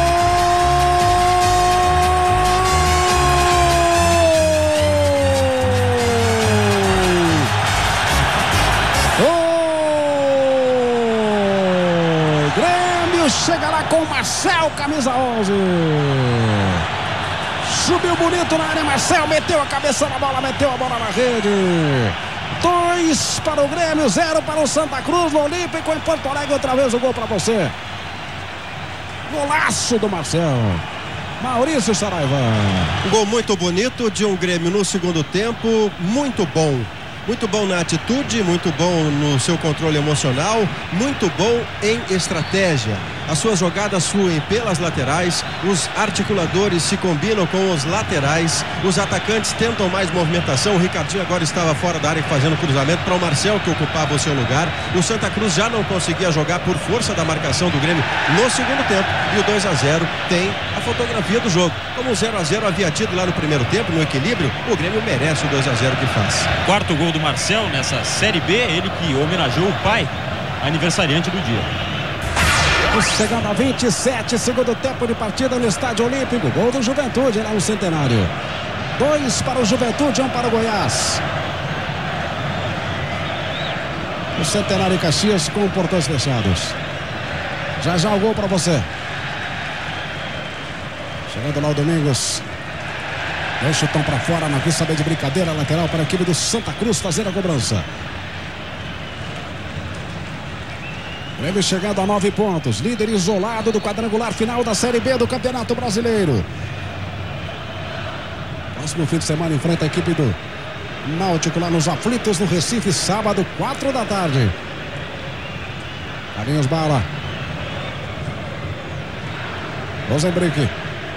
Chega lá com o Marcel, camisa onze. Subiu bonito na área, Marcel meteu a cabeça na bola, meteu a bola na rede. Dois para o Grêmio, zero para o Santa Cruz no Olímpico em Porto Alegre. Outra vez o gol para você. Golaço do Marcel. Maurício Saraiva. Um gol muito bonito de um Grêmio no segundo tempo, muito bom. Muito bom na atitude, muito bom no seu controle emocional, muito bom em estratégia. As suas jogadas fluem pelas laterais, os articuladores se combinam com os laterais, os atacantes tentam mais movimentação. O Ricardinho agora estava fora da área fazendo cruzamento para o Marcel, que ocupava o seu lugar. O Santa Cruz já não conseguia jogar por força da marcação do Grêmio no segundo tempo. E o dois a zero tem a fotografia do jogo. Como o zero a zero havia tido lá no primeiro tempo, no equilíbrio, o Grêmio merece o dois a zero que faz. Quarto gol do Marcel nessa Série B, ele que homenageou o pai, aniversariante do dia. Chegando a vinte e sete, segundo tempo de partida no Estádio Olímpico. Gol do Juventude lá no Centenário. Dois para o Juventude, um para o Goiás. O Centenário e Caxias com portões fechados. Já já o gol para você. Chegando lá o Domingos. Deu chutão para fora, não quis saber de brincadeira. Lateral para a equipe do Santa Cruz fazer a cobrança. Grêmio chegando a nove pontos, líder isolado do quadrangular final da Série B do Campeonato Brasileiro. Próximo fim de semana enfrenta a equipe do Náutico lá nos Aflitos, no Recife, sábado, quatro da tarde. Carlinhos Bala. Rosenbrick.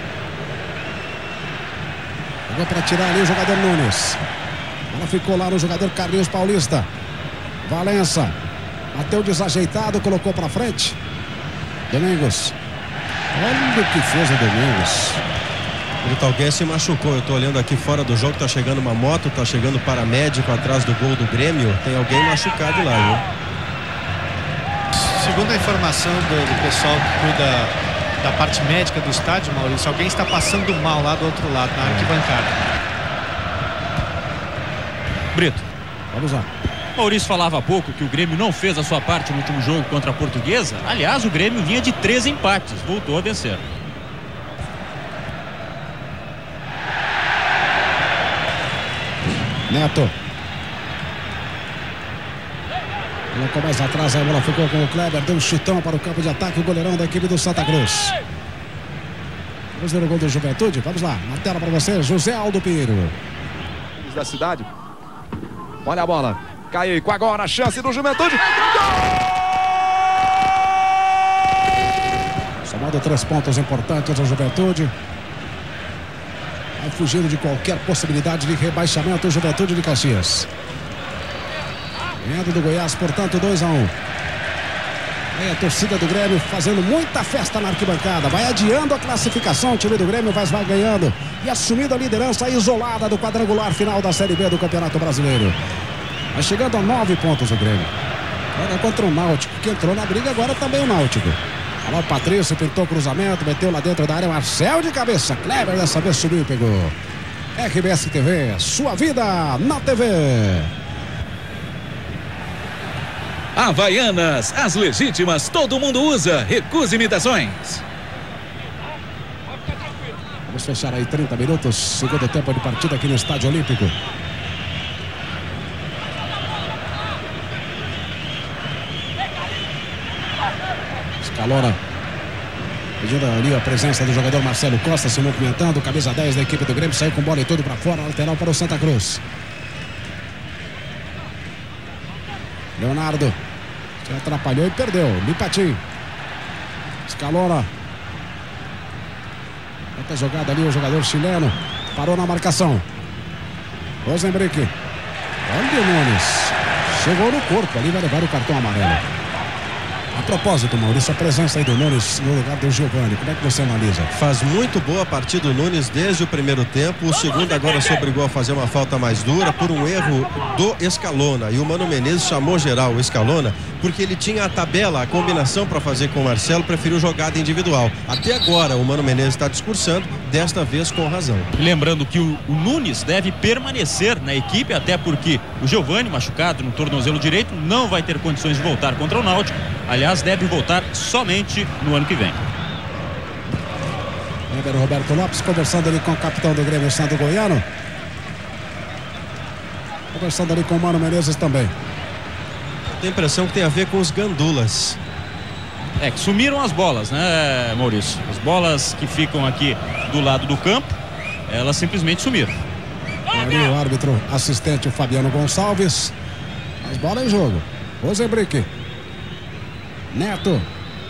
Pegou para tirar ali o jogador Nunes. Ela ficou lá no jogador Carlinhos Paulista. Valença. Bateu desajeitado, colocou para frente. Domingos. Olha o que fez o Domingos. Alguém se machucou. Eu tô olhando aqui fora do jogo. Tá chegando uma moto, tá chegando paramédico atrás do gol do Grêmio. Tem alguém machucado lá, viu? Segundo a informação do, do pessoal que cuida da parte médica do estádio, Maurício, alguém está passando mal lá do outro lado, na arquibancada. Brito. Vamos lá. Maurício falava há pouco que o Grêmio não fez a sua parte no último jogo contra a Portuguesa. Aliás, o Grêmio vinha de três empates, voltou a vencer. Neto. Colocou mais atrás, a bola ficou com o Kleber, deu um chutão para o campo de ataque, o goleirão da equipe do Santa Cruz. Vamos ver o gol do Juventude, vamos lá, na tela para você, José Aldo Pinheiro. Da cidade. Olha a bola. Caico agora, a chance do Juventude. Somando três pontos importantes ao Juventude. Vai fugindo de qualquer possibilidade de rebaixamento o Juventude de Caxias. Ganhando do Goiás, portanto, dois a um. Aí a torcida do Grêmio fazendo muita festa na arquibancada. Vai adiando a classificação, o time do Grêmio vai, vai ganhando e assumindo a liderança isolada do quadrangular final da Série B do Campeonato Brasileiro. Vai chegando a nove pontos o Grêmio. Agora contra o Náutico, que entrou na briga, agora também o Náutico. Olha o Patrício, pintou o cruzamento, meteu lá dentro da área, Marcel de cabeça. Kleber dessa vez subiu e pegou. R B S T V, sua vida na T V. Havaianas, as legítimas, todo mundo usa. Recusa imitações. Vamos fechar aí trinta minutos, segundo tempo de partida aqui no Estádio Olímpico. Scalona pedindo ali a presença do jogador Marcelo Costa se movimentando, camisa dez da equipe do Grêmio, saiu com bola e tudo para fora, lateral para o Santa Cruz. Leonardo se atrapalhou e perdeu. Lipatim. Scalona. Outra jogada ali, o jogador chileno parou na marcação. Rosenbrick. Olha o Nunes. Chegou no corpo ali, vai levar o cartão amarelo. A propósito, Maurício, a presença aí do Nunes no lugar do Giovani, como é que você analisa? Faz muito boa a partida do Nunes desde o primeiro tempo. O segundo agora se obrigou a fazer uma falta mais dura por um erro do Scalona. E o Mano Menezes chamou geral o Scalona porque ele tinha a tabela, a combinação para fazer com o Marcelo, preferiu jogada individual. Até agora o Mano Menezes está discursando, desta vez com razão. Lembrando que o, o Nunes deve permanecer na equipe, até porque o Giovani, machucado no tornozelo direito, não vai ter condições de voltar contra o Náutico. Aliás, deve voltar somente no ano que vem. Lembra o Roberto Lopes conversando ali com o capitão do Grêmio, Sandro Goiano. Conversando ali com o Mano Menezes também. Tem a impressão que tem a ver com os gandulas. É, que sumiram as bolas, né, Maurício? As bolas que ficam aqui do lado do campo, elas simplesmente sumiram. Ali o árbitro assistente, o Fabiano Gonçalves. As bolas em jogo. Rosenbrick. Neto.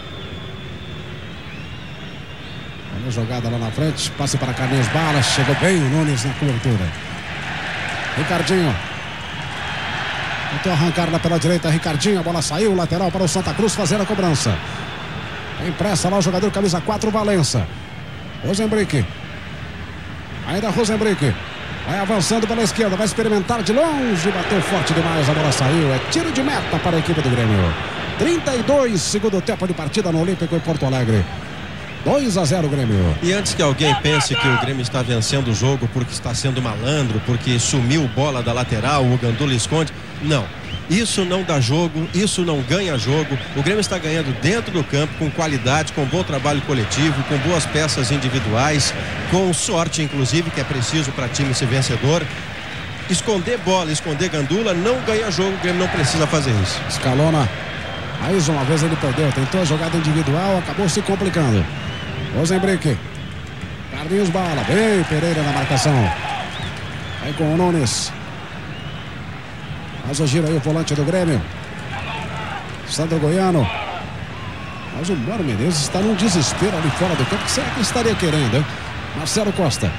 Olha a jogada lá na frente. Passe para Carlinhos Balas. Chegou bem o Nunes na cobertura. Ricardinho. Tentou arrancar lá pela direita. Ricardinho. A bola saiu. Lateral para o Santa Cruz fazer a cobrança. Tem pressa lá o jogador camisa quatro, Valença. Rosenbrick. Ainda Rosenbrick. Vai avançando pela esquerda. Vai experimentar de longe. Bateu forte demais. A bola saiu. É tiro de meta para a equipe do Grêmio. trinta e dois, segundo tempo de partida no Olímpico em Porto Alegre. dois a zero Grêmio. E antes que alguém pense que o Grêmio está vencendo o jogo porque está sendo malandro, porque sumiu bola da lateral, o Gandula esconde. Não. Isso não dá jogo, isso não ganha jogo. O Grêmio está ganhando dentro do campo, com qualidade, com bom trabalho coletivo, com boas peças individuais, com sorte, inclusive, que é preciso para time ser vencedor. Esconder bola, esconder Gandula, não ganha jogo. O Grêmio não precisa fazer isso. Scalona. Mais uma vez ele perdeu, tentou a jogada individual, acabou se complicando. Rosenbrick. Carlinhos Bala, bem Pereira na marcação. Aí com o Nunes. Faz o giro aí o volante do Grêmio. Sandro Goiano. Mas o Mano Menezes está num desespero ali fora do campo. O que será que estaria querendo, hein? Marcelo Costa.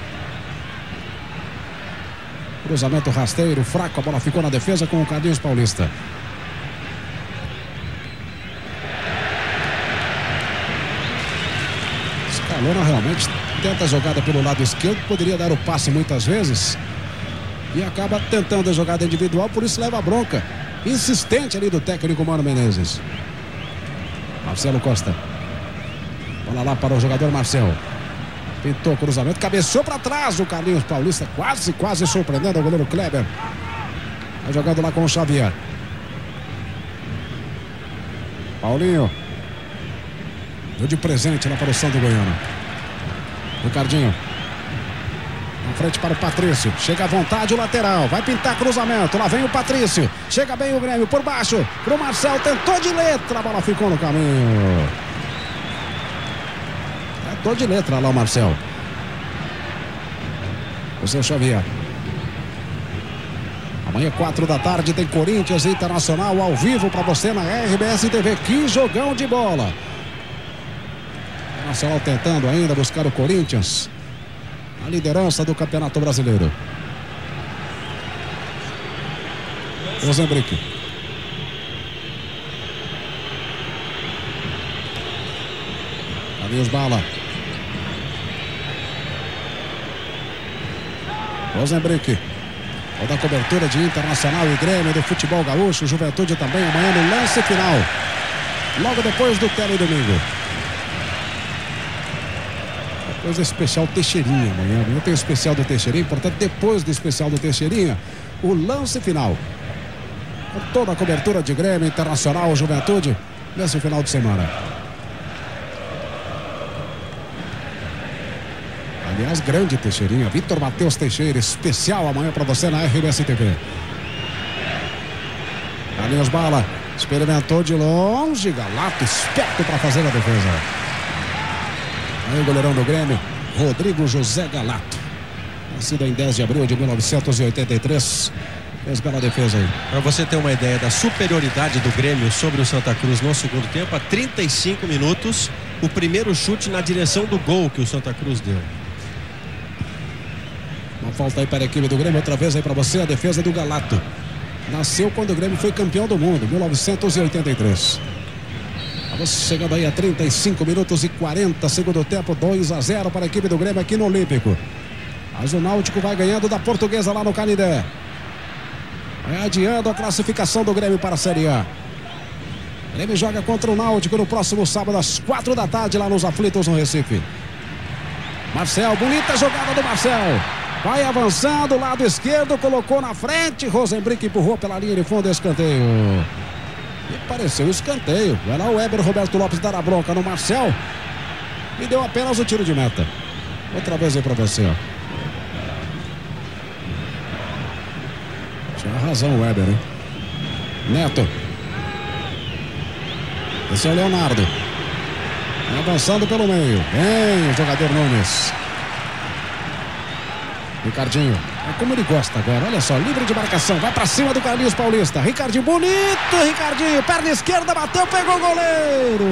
Cruzamento rasteiro, fraco, a bola ficou na defesa com o Carlinhos Paulista. Scalona realmente tenta a jogada pelo lado esquerdo, poderia dar o passe muitas vezes e acaba tentando a jogada individual, por isso leva a bronca insistente ali do técnico Mano Menezes. Marcelo Costa. Bola lá para o jogador Marcelo. Pintou cruzamento, cabeceou para trás o Carlinhos Paulista, quase, quase surpreendendo o goleiro Kleber. Vai jogando lá com o Xavier. Paulinho. Deu de presente lá para o Sandro Goiano. Ricardinho. Na frente para o Patrício. Chega à vontade o lateral. Vai pintar cruzamento. Lá vem o Patrício. Chega bem o Grêmio por baixo. Pro Marcel. Tentou de letra. A bola ficou no caminho. Tentou de letra lá o Marcel. O seu Xavier. Amanhã, quatro da tarde, tem Corinthians Internacional ao vivo para você na R B S T V. Que jogão de bola. Nacional tentando ainda buscar o Corinthians. A liderança do Campeonato Brasileiro. Rosenbrick. Carlinhos Bala. Rosenbrick. Toda a cobertura de Internacional e Grêmio do futebol gaúcho. Juventude também amanhã no lance final. Logo depois do Teledomingo. Depois do especial Teixeirinha amanhã. Amanhã tem o especial do Teixeirinha. Portanto, depois do especial do Teixeirinha, o lance final. Com toda a cobertura de Grêmio, Internacional, Juventude, nesse final de semana. Aliás, grande Teixeirinha. Vitor Matheus Teixeira, especial amanhã para você na R B S T V. Carlinhos Bala. Experimentou de longe, Galato esperto para fazer a defesa. Aí o goleirão do Grêmio, Rodrigo José Galato, nascido em dez de abril de mil novecentos e oitenta e três. Fez bela defesa aí. Para você ter uma ideia da superioridade do Grêmio sobre o Santa Cruz no segundo tempo, a trinta e cinco minutos, o primeiro chute na direção do gol que o Santa Cruz deu. Uma falta aí para a equipe do Grêmio, outra vez aí para você, a defesa do Galato. Nasceu quando o Grêmio foi campeão do mundo, mil novecentos e oitenta e três. Estamos chegando aí a trinta e cinco minutos e quarenta, segundo tempo, dois a zero para a equipe do Grêmio aqui no Olímpico. Mas o Náutico vai ganhando da Portuguesa lá no Canindé. Vai adiando a classificação do Grêmio para a Série A. O Grêmio joga contra o Náutico no próximo sábado às quatro da tarde lá nos Aflitos no Recife. Marcel, bonita jogada do Marcel. Vai avançando, lado esquerdo, colocou na frente. Rosenbrick empurrou pela linha de fundo, escanteio. E pareceu escanteio. Vai lá o Weber Roberto Lopes dar a bronca no Marcel. E deu apenas o tiro de meta. Outra vez aí para você, ó. Tinha razão o Weber, hein? Neto. Esse é o Leonardo. Avançando pelo meio. Vem o jogador Nunes. Ricardinho. É como ele gosta agora. Olha só, livre de marcação. Vai pra cima do Carlinhos Paulista. Ricardinho, bonito, Ricardinho. Perna esquerda, bateu, pegou o goleiro.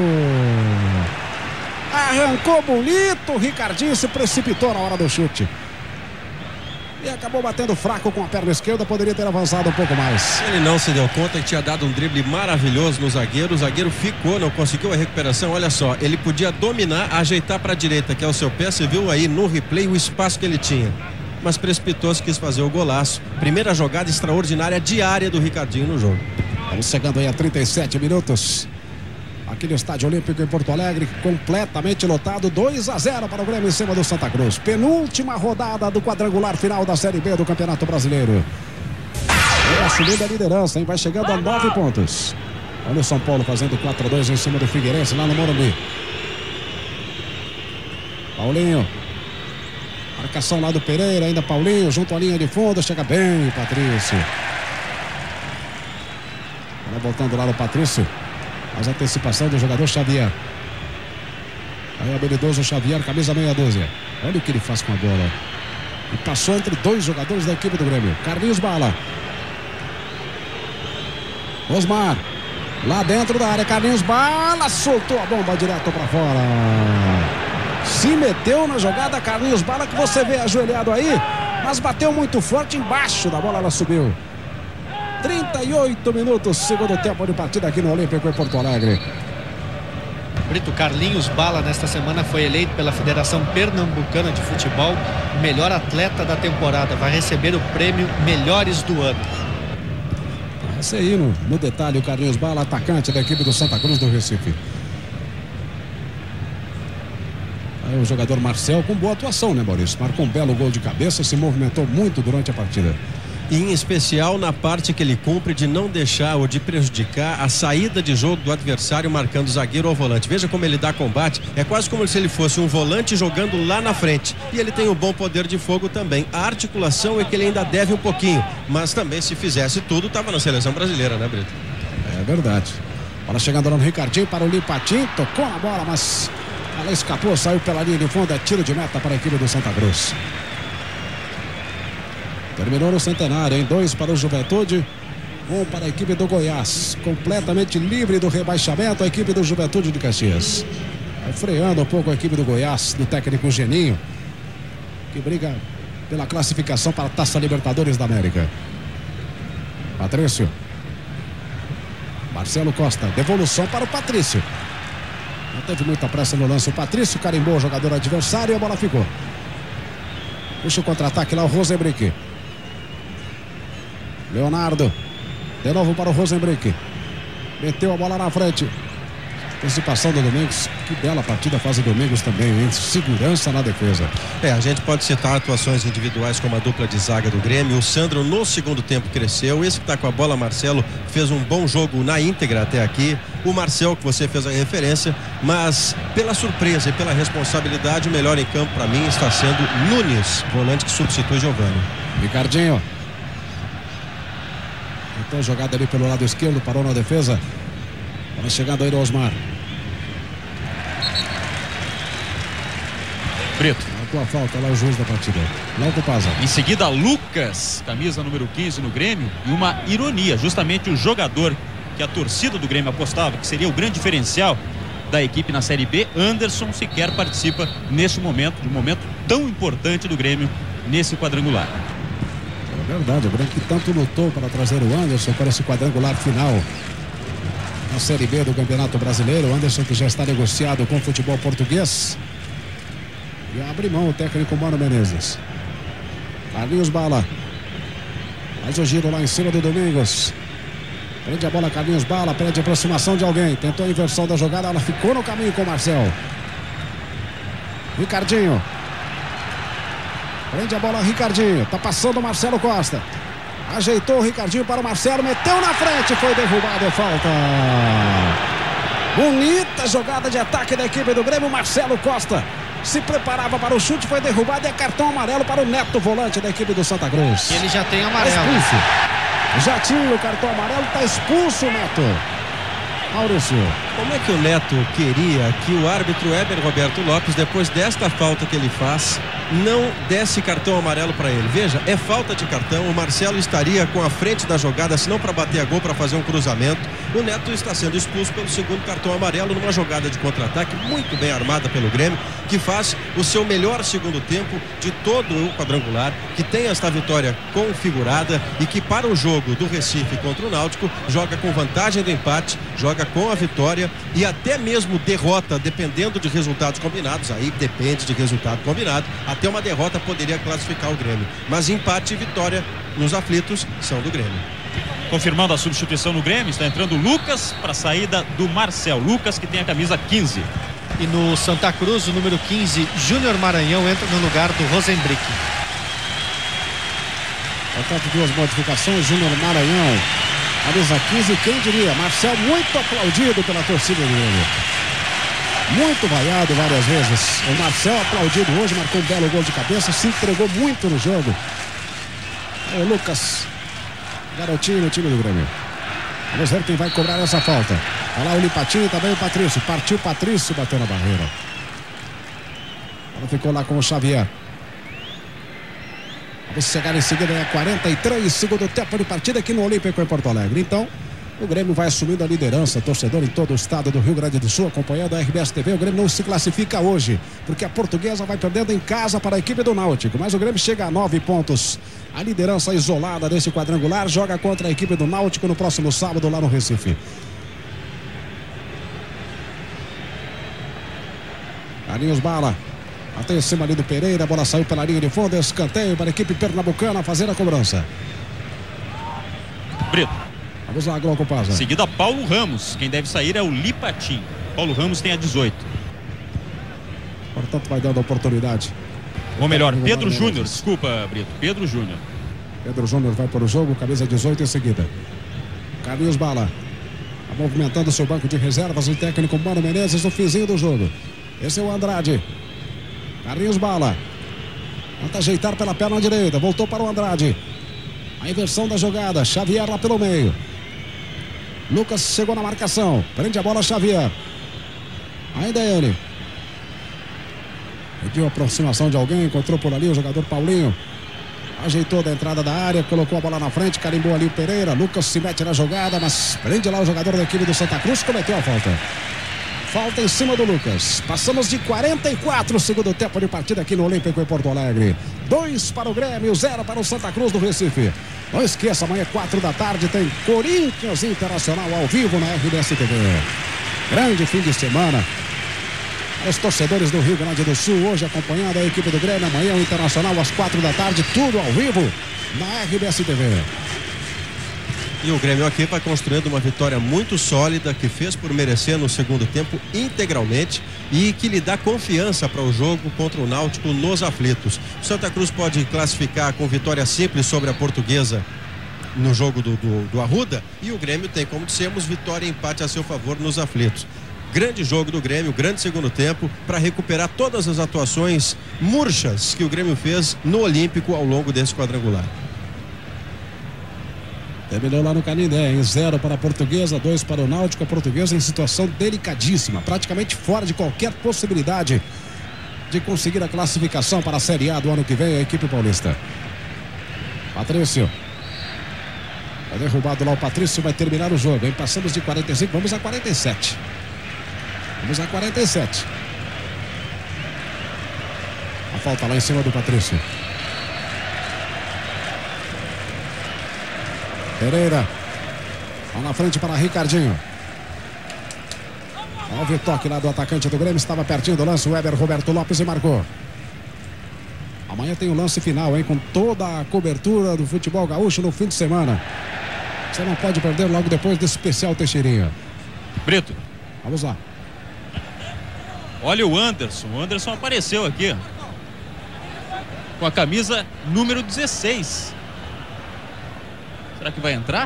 Arrancou bonito. Ricardinho se precipitou na hora do chute. E acabou batendo fraco com a perna esquerda, poderia ter avançado um pouco mais. Ele não se deu conta que tinha dado um drible maravilhoso no zagueiro. O zagueiro ficou, não conseguiu a recuperação. Olha só, ele podia dominar, ajeitar para a direita, que é o seu pé. Você viu aí no replay o espaço que ele tinha. Mas precipitou-se, quis fazer o golaço. Primeira jogada extraordinária diária do Ricardinho no jogo. Estamos chegando aí a trinta e sete minutos. Aqui no Estádio Olímpico em Porto Alegre, completamente lotado, dois a zero para o Grêmio em cima do Santa Cruz. Penúltima rodada do quadrangular final da Série B do Campeonato Brasileiro. Ele assumindo a liderança, hein? Vai chegando a nove pontos. Olha o São Paulo fazendo quatro a dois em cima do Figueirense lá no Morumbi. Paulinho. Marcação lá do Pereira, ainda Paulinho junto à linha de fundo, chega bem Patrício. Agora voltando lá no Patrício. Faz a antecipação do jogador Xavier. Aí o habilidoso Xavier, camisa meia dúzia. Olha o que ele faz com a bola. E passou entre dois jogadores da equipe do Grêmio. Carlinhos Bala. Osmar. Lá dentro da área, Carlinhos Bala. Soltou a bomba direto para fora. Se meteu na jogada, Carlinhos Bala, que você vê ajoelhado aí. Mas bateu muito forte embaixo da bola, ela subiu. trinta e oito minutos, segundo tempo de partida aqui no Olímpico em Porto Alegre. Brito, Carlinhos Bala nesta semana foi eleito pela Federação Pernambucana de Futebol o melhor atleta da temporada. Vai receber o prêmio Melhores do Ano. Esse aí no, no detalhe, o Carlinhos Bala, atacante da equipe do Santa Cruz do Recife. Aí o jogador Marcel com boa atuação, né, Maurício? Marcou um belo gol de cabeça, se movimentou muito durante a partida. E em especial na parte que ele cumpre de não deixar ou de prejudicar a saída de jogo do adversário marcando zagueiro ou volante. Veja como ele dá combate, é quase como se ele fosse um volante jogando lá na frente. E ele tem um bom poder de fogo também. A articulação é que ele ainda deve um pouquinho, mas também se fizesse tudo, estava na seleção brasileira, né, Brito? É verdade. Bola chegando lá no Ricardinho para o Lipatim, tocou na bola, mas ela escapou, saiu pela linha de fundo, é tiro de meta para a equipe do Santa Cruz. Terminou no Centenário, em dois para o Juventude, um para a equipe do Goiás. Completamente livre do rebaixamento, a equipe do Juventude de Caxias. Vai freando um pouco a equipe do Goiás, do técnico Geninho, que briga pela classificação para a Taça Libertadores da América. Patrício. Marcelo Costa, devolução para o Patrício. Não teve muita pressa no lance. O Patrício carimbou o jogador adversário e a bola ficou. Puxa o contra-ataque lá, o Rosenbrick. Leonardo. De novo para o Rosenbrick. Meteu a bola na frente. Antecipação do Domingos. Que bela partida faz o Domingos também, hein? Segurança na defesa. É, a gente pode citar atuações individuais como a dupla de zaga do Grêmio. O Sandro no segundo tempo cresceu. Esse que está com a bola, Marcelo, fez um bom jogo na íntegra até aqui. O Marcel, que você fez a referência, mas pela surpresa e pela responsabilidade, o melhor em campo para mim está sendo Nunes, volante que substitui Giovani. Ricardinho. Tentou a jogada ali pelo lado esquerdo, parou na defesa. Vai chegando aí no Osmar. Brito. Marcou a falta lá o juiz da partida. Logo passa. Em seguida, Lucas, camisa número quinze no Grêmio. E uma ironia, justamente o jogador que a torcida do Grêmio apostava que seria o grande diferencial da equipe na Série B, Anderson, sequer participa nesse momento, de um momento tão importante do Grêmio nesse quadrangular. É verdade, o Grêmio que tanto lutou para trazer o Anderson para esse quadrangular final na Série B do Campeonato Brasileiro. O Anderson que já está negociado com o futebol português. E abre mão o técnico Mano Menezes. Carlinhos Bala. Faz o giro lá em cima do Domingos. Prende a bola Carlinhos Bala, pede a aproximação de alguém. Tentou a inversão da jogada, ela ficou no caminho com o Marcel. Ricardinho. Prende a bola Ricardinho. Tá passando o Marcelo Costa. Ajeitou o Ricardinho para o Marcelo, meteu na frente, foi derrubado, é falta. Bonita jogada de ataque da equipe do Grêmio. Marcelo Costa se preparava para o chute, foi derrubado e é cartão amarelo para o Neto, volante da equipe do Santa Cruz. Ele já tem amarelo. Tá expulso. Já tinha o cartão amarelo, está expulso o Neto. Maurício. Como é que o Neto queria que o árbitro Heber Roberto Lopes, depois desta falta que ele faz, não desse cartão amarelo para ele? Veja, é falta de cartão, o Marcelo estaria com a frente da jogada, se não para bater a gol, para fazer um cruzamento. O Neto está sendo expulso pelo segundo cartão amarelo numa jogada de contra-ataque muito bem armada pelo Grêmio, que faz o seu melhor segundo tempo de todo o quadrangular, que tem esta vitória configurada e que para o jogo do Recife contra o Náutico joga com vantagem do empate, joga com a vitória e até mesmo derrota, dependendo de resultados combinados. Aí depende de resultado combinado, até uma derrota poderia classificar o Grêmio, mas empate e vitória nos aflitos são do Grêmio. Confirmando a substituição no Grêmio, está entrando o Lucas para a saída do Marcel. Lucas, que tem a camisa quinze. E no Santa Cruz, o número quinze, Júnior Maranhão, entra no lugar do Rosenbrick. Portanto, duas modificações. Júnior Maranhão, camisa quinze, quem diria? Marcel muito aplaudido pela torcida do Grêmio. Muito vaiado várias vezes. O Marcel aplaudido hoje, marcou um belo gol de cabeça, se entregou muito no jogo. Aí o Lucas, garotinho no time do Grêmio. Vamos ver quem vai cobrar essa falta. Olha lá o Lipatinho e também o Patrício. Partiu o Patrício, bateu na barreira. Ela ficou lá com o Xavier. Vamos chegar em seguida a quarenta e três, segundo tempo de partida aqui no Olímpico em Porto Alegre. Então, o Grêmio vai assumindo a liderança, torcedor em todo o estado do Rio Grande do Sul, acompanhando a R B S T V. O Grêmio não se classifica hoje, porque a Portuguesa vai perdendo em casa para a equipe do Náutico. Mas o Grêmio chega a nove pontos. A liderança isolada desse quadrangular, joga contra a equipe do Náutico no próximo sábado lá no Recife. Carlinhos Bala. Até em cima ali do Pereira, a bola saiu pela linha de fundo, escanteio para a equipe pernambucana fazer a cobrança. Brito. Vamos lá, Glauco Pazza. Seguida, Paulo Ramos. Quem deve sair é o Lipatim. Paulo Ramos tem a dezoito. Portanto, vai dando oportunidade. Ou melhor, Pedro Júnior. Desculpa, Brito. Pedro Júnior. Pedro Júnior vai para o jogo, camisa dezoito em seguida. Carlinhos Bala. Tá movimentando seu banco de reservas, o técnico Mano Menezes no finzinho do jogo. Esse é o Andrade. Carlinhos Bala. Tenta ajeitar pela perna direita. Voltou para o Andrade. A inversão da jogada. Xavier lá pelo meio. Lucas chegou na marcação. Prende a bola Xavier. Ainda é ele. Pediu a aproximação de alguém. Encontrou por ali o jogador Paulinho. Ajeitou da entrada da área. Colocou a bola na frente. Carimbou ali o Pereira. Lucas se mete na jogada. Mas prende lá o jogador da equipe do Santa Cruz. Cometeu a falta. Falta em cima do Lucas. Passamos de quarenta e quatro, segundo tempo de partida aqui no Olímpico em Porto Alegre. Dois para o Grêmio, zero para o Santa Cruz do Recife. Não esqueça, amanhã quatro da tarde tem Corinthians Internacional ao vivo na R B S T V. Grande fim de semana. Os torcedores do Rio Grande do Sul hoje acompanhando a equipe do Grêmio. Amanhã o Internacional às quatro da tarde, tudo ao vivo na R B S T V. E o Grêmio aqui vai construindo uma vitória muito sólida, que fez por merecer no segundo tempo integralmente e que lhe dá confiança para o jogo contra o Náutico nos aflitos. O Santa Cruz pode classificar com vitória simples sobre a Portuguesa no jogo do, do, do Arruda, e o Grêmio tem, como dissemos, vitória e empate a seu favor nos aflitos. Grande jogo do Grêmio, grande segundo tempo para recuperar todas as atuações murchas que o Grêmio fez no Olímpico ao longo desse quadrangular. Terminou lá no Canindé, em zero para a Portuguesa, dois para o Náutico. A Portuguesa em situação delicadíssima, praticamente fora de qualquer possibilidade de conseguir a classificação para a Série A do ano que vem, a equipe paulista. Patrício. Vai derrubado lá o Patrício, vai terminar o jogo, hein? Passamos de quarenta e cinco, vamos a quarenta e sete. Vamos a quarenta e sete. A falta lá em cima do Patrício. Pereira. Lá na frente para Ricardinho. Olha o toque lá do atacante do Grêmio. Estava pertinho do lance. O Weber Roberto Lopes e marcou. Amanhã tem o lance final, hein? Com toda a cobertura do futebol gaúcho no fim de semana. Você não pode perder logo depois desse especial Teixeirinha. Brito. Vamos lá. Olha o Anderson. O Anderson apareceu aqui. Com a camisa número dezesseis. Será que vai entrar?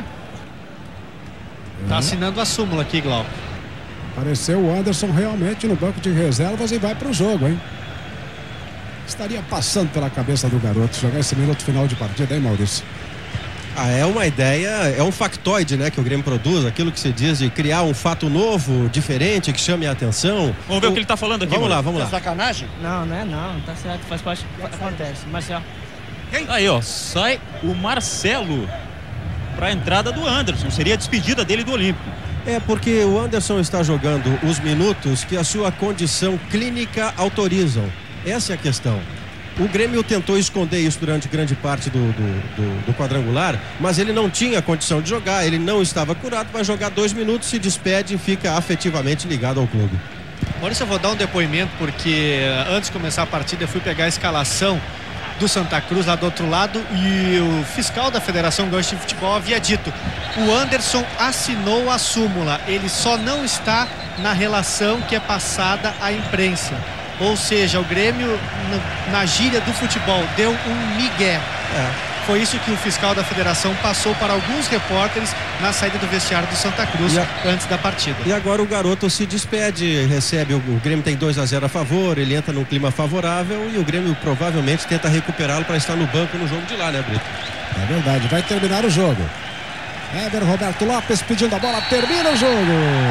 Tá assinando a súmula aqui, Glauco. Apareceu o Anderson realmente no banco de reservas e vai para o jogo, hein? Estaria passando pela cabeça do garoto jogar esse minuto final de partida, hein, Maurício? Ah, é uma ideia, é um factoide, né, que o Grêmio produz, aquilo que se diz de criar um fato novo, diferente, que chame a atenção. Vamos ver o, o que ele tá falando aqui. Vamos mano. lá, vamos lá. É sacanagem? Não, não é não, tá certo, faz parte, acontece. Marcelo. Aí, ó, sai o Marcelo para a entrada do Anderson. Seria a despedida dele do Olímpico. É porque o Anderson está jogando os minutos que a sua condição clínica autorizam. Essa é a questão. O Grêmio tentou esconder isso durante grande parte do, do, do, do quadrangular, mas ele não tinha condição de jogar, ele não estava curado, vai jogar dois minutos, se despede e fica afetivamente ligado ao clube. Maurício, eu vou dar um depoimento porque antes de começar a partida eu fui pegar a escalação do Santa Cruz lá do outro lado e o fiscal da Federação Gaúcha de Futebol havia dito: o Anderson assinou a súmula, ele só não está na relação que é passada à imprensa. Ou seja, o Grêmio, na gíria do futebol, deu um migué. É. Foi isso que o fiscal da federação passou para alguns repórteres na saída do vestiário do Santa Cruz a... antes da partida. E agora o garoto se despede, recebe, o, o Grêmio tem dois a zero a favor, ele entra num clima favorável e o Grêmio provavelmente tenta recuperá-lo para estar no banco no jogo de lá, né, Brito? É verdade, vai terminar o jogo. Weber Roberto Lopes pedindo a bola, termina o jogo.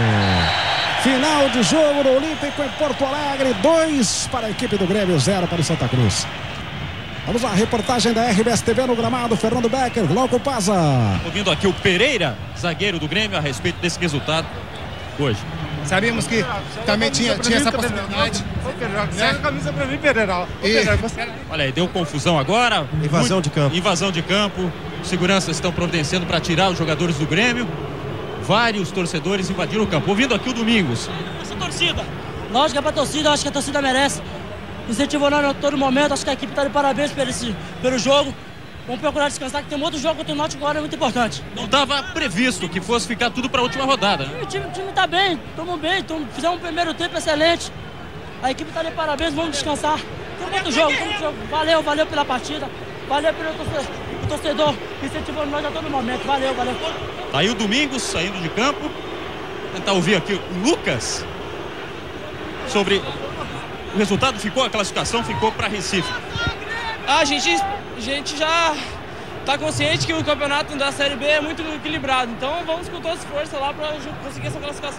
Final de jogo no Olímpico em Porto Alegre, dois para a equipe do Grêmio, zero para o Santa Cruz. Vamos lá, reportagem da R B S T V no gramado, Fernando Becker, Glauco Paza. Ouvindo aqui o Pereira, zagueiro do Grêmio, a respeito desse resultado hoje. Sabíamos que também tinha, tinha essa possibilidade. Serve a camisa pra mim, Pereira. Olha aí, deu confusão agora. Invasão de campo. Invasão de campo. Seguranças estão providenciando para tirar os jogadores do Grêmio. Vários torcedores invadiram o campo. Ouvindo aqui o Domingos. Essa torcida, lógico que é pra torcida, acho que a torcida merece. Incentivou nós a todo momento, acho que a equipe está de parabéns pelo, esse, pelo jogo. Vamos procurar descansar, que tem um outro jogo contra o Náutico agora, é muito importante. Não estava previsto que fosse ficar tudo para a última rodada, né? O time, o time tá bem, estamos bem, tamo, fizemos um primeiro tempo excelente. A equipe está de parabéns, vamos descansar. Tem um outro jogo, tem um jogo. Valeu, valeu pela partida, valeu pelo torcedor, o torcedor incentivando nós a todo momento, valeu, valeu. Tá aí o Domingos saindo de campo. Vou tentar ouvir aqui o Lucas sobre o resultado. Ficou a classificação, ficou para Recife. A gente, a gente já tá consciente que o campeonato da Série B é muito equilibrado, então vamos com todas as forças lá para conseguir essa classificação.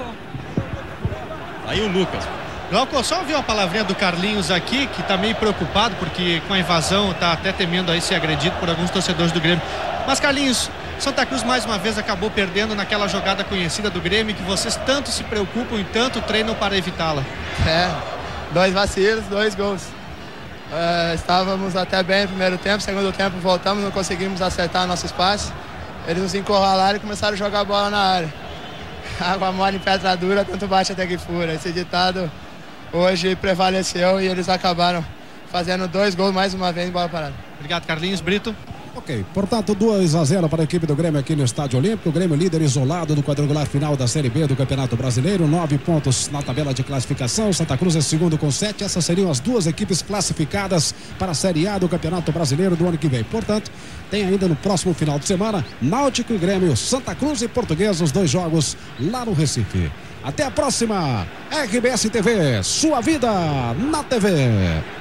Aí o Lucas. Glauco, só ouvi uma palavrinha do Carlinhos aqui, que tá meio preocupado porque com a invasão tá até temendo aí ser agredido por alguns torcedores do Grêmio. Mas Carlinhos, Santa Cruz mais uma vez acabou perdendo naquela jogada conhecida do Grêmio que vocês tanto se preocupam e tanto treinam para evitá-la. É, dois vacilos, dois gols. Uh, estávamos até bem no primeiro tempo, segundo tempo voltamos, não conseguimos acertar nosso espaço. Eles nos encurralaram e começaram a jogar a bola na área. Água mole em pedra dura, tanto bate até que fura. Esse ditado hoje prevaleceu e eles acabaram fazendo dois gols mais uma vez em bola parada. Obrigado, Carlinhos. Brito. Ok, portanto, dois a zero para a equipe do Grêmio aqui no Estádio Olímpico. O Grêmio líder isolado do quadrangular final da Série B do Campeonato Brasileiro. Nove pontos na tabela de classificação. Santa Cruz é segundo com sete. Essas seriam as duas equipes classificadas para a Série A do Campeonato Brasileiro do ano que vem. Portanto, tem ainda no próximo final de semana Náutico e Grêmio, Santa Cruz e Portuguesa, os dois jogos lá no Recife. Até a próxima. R B S T V, sua vida na T V.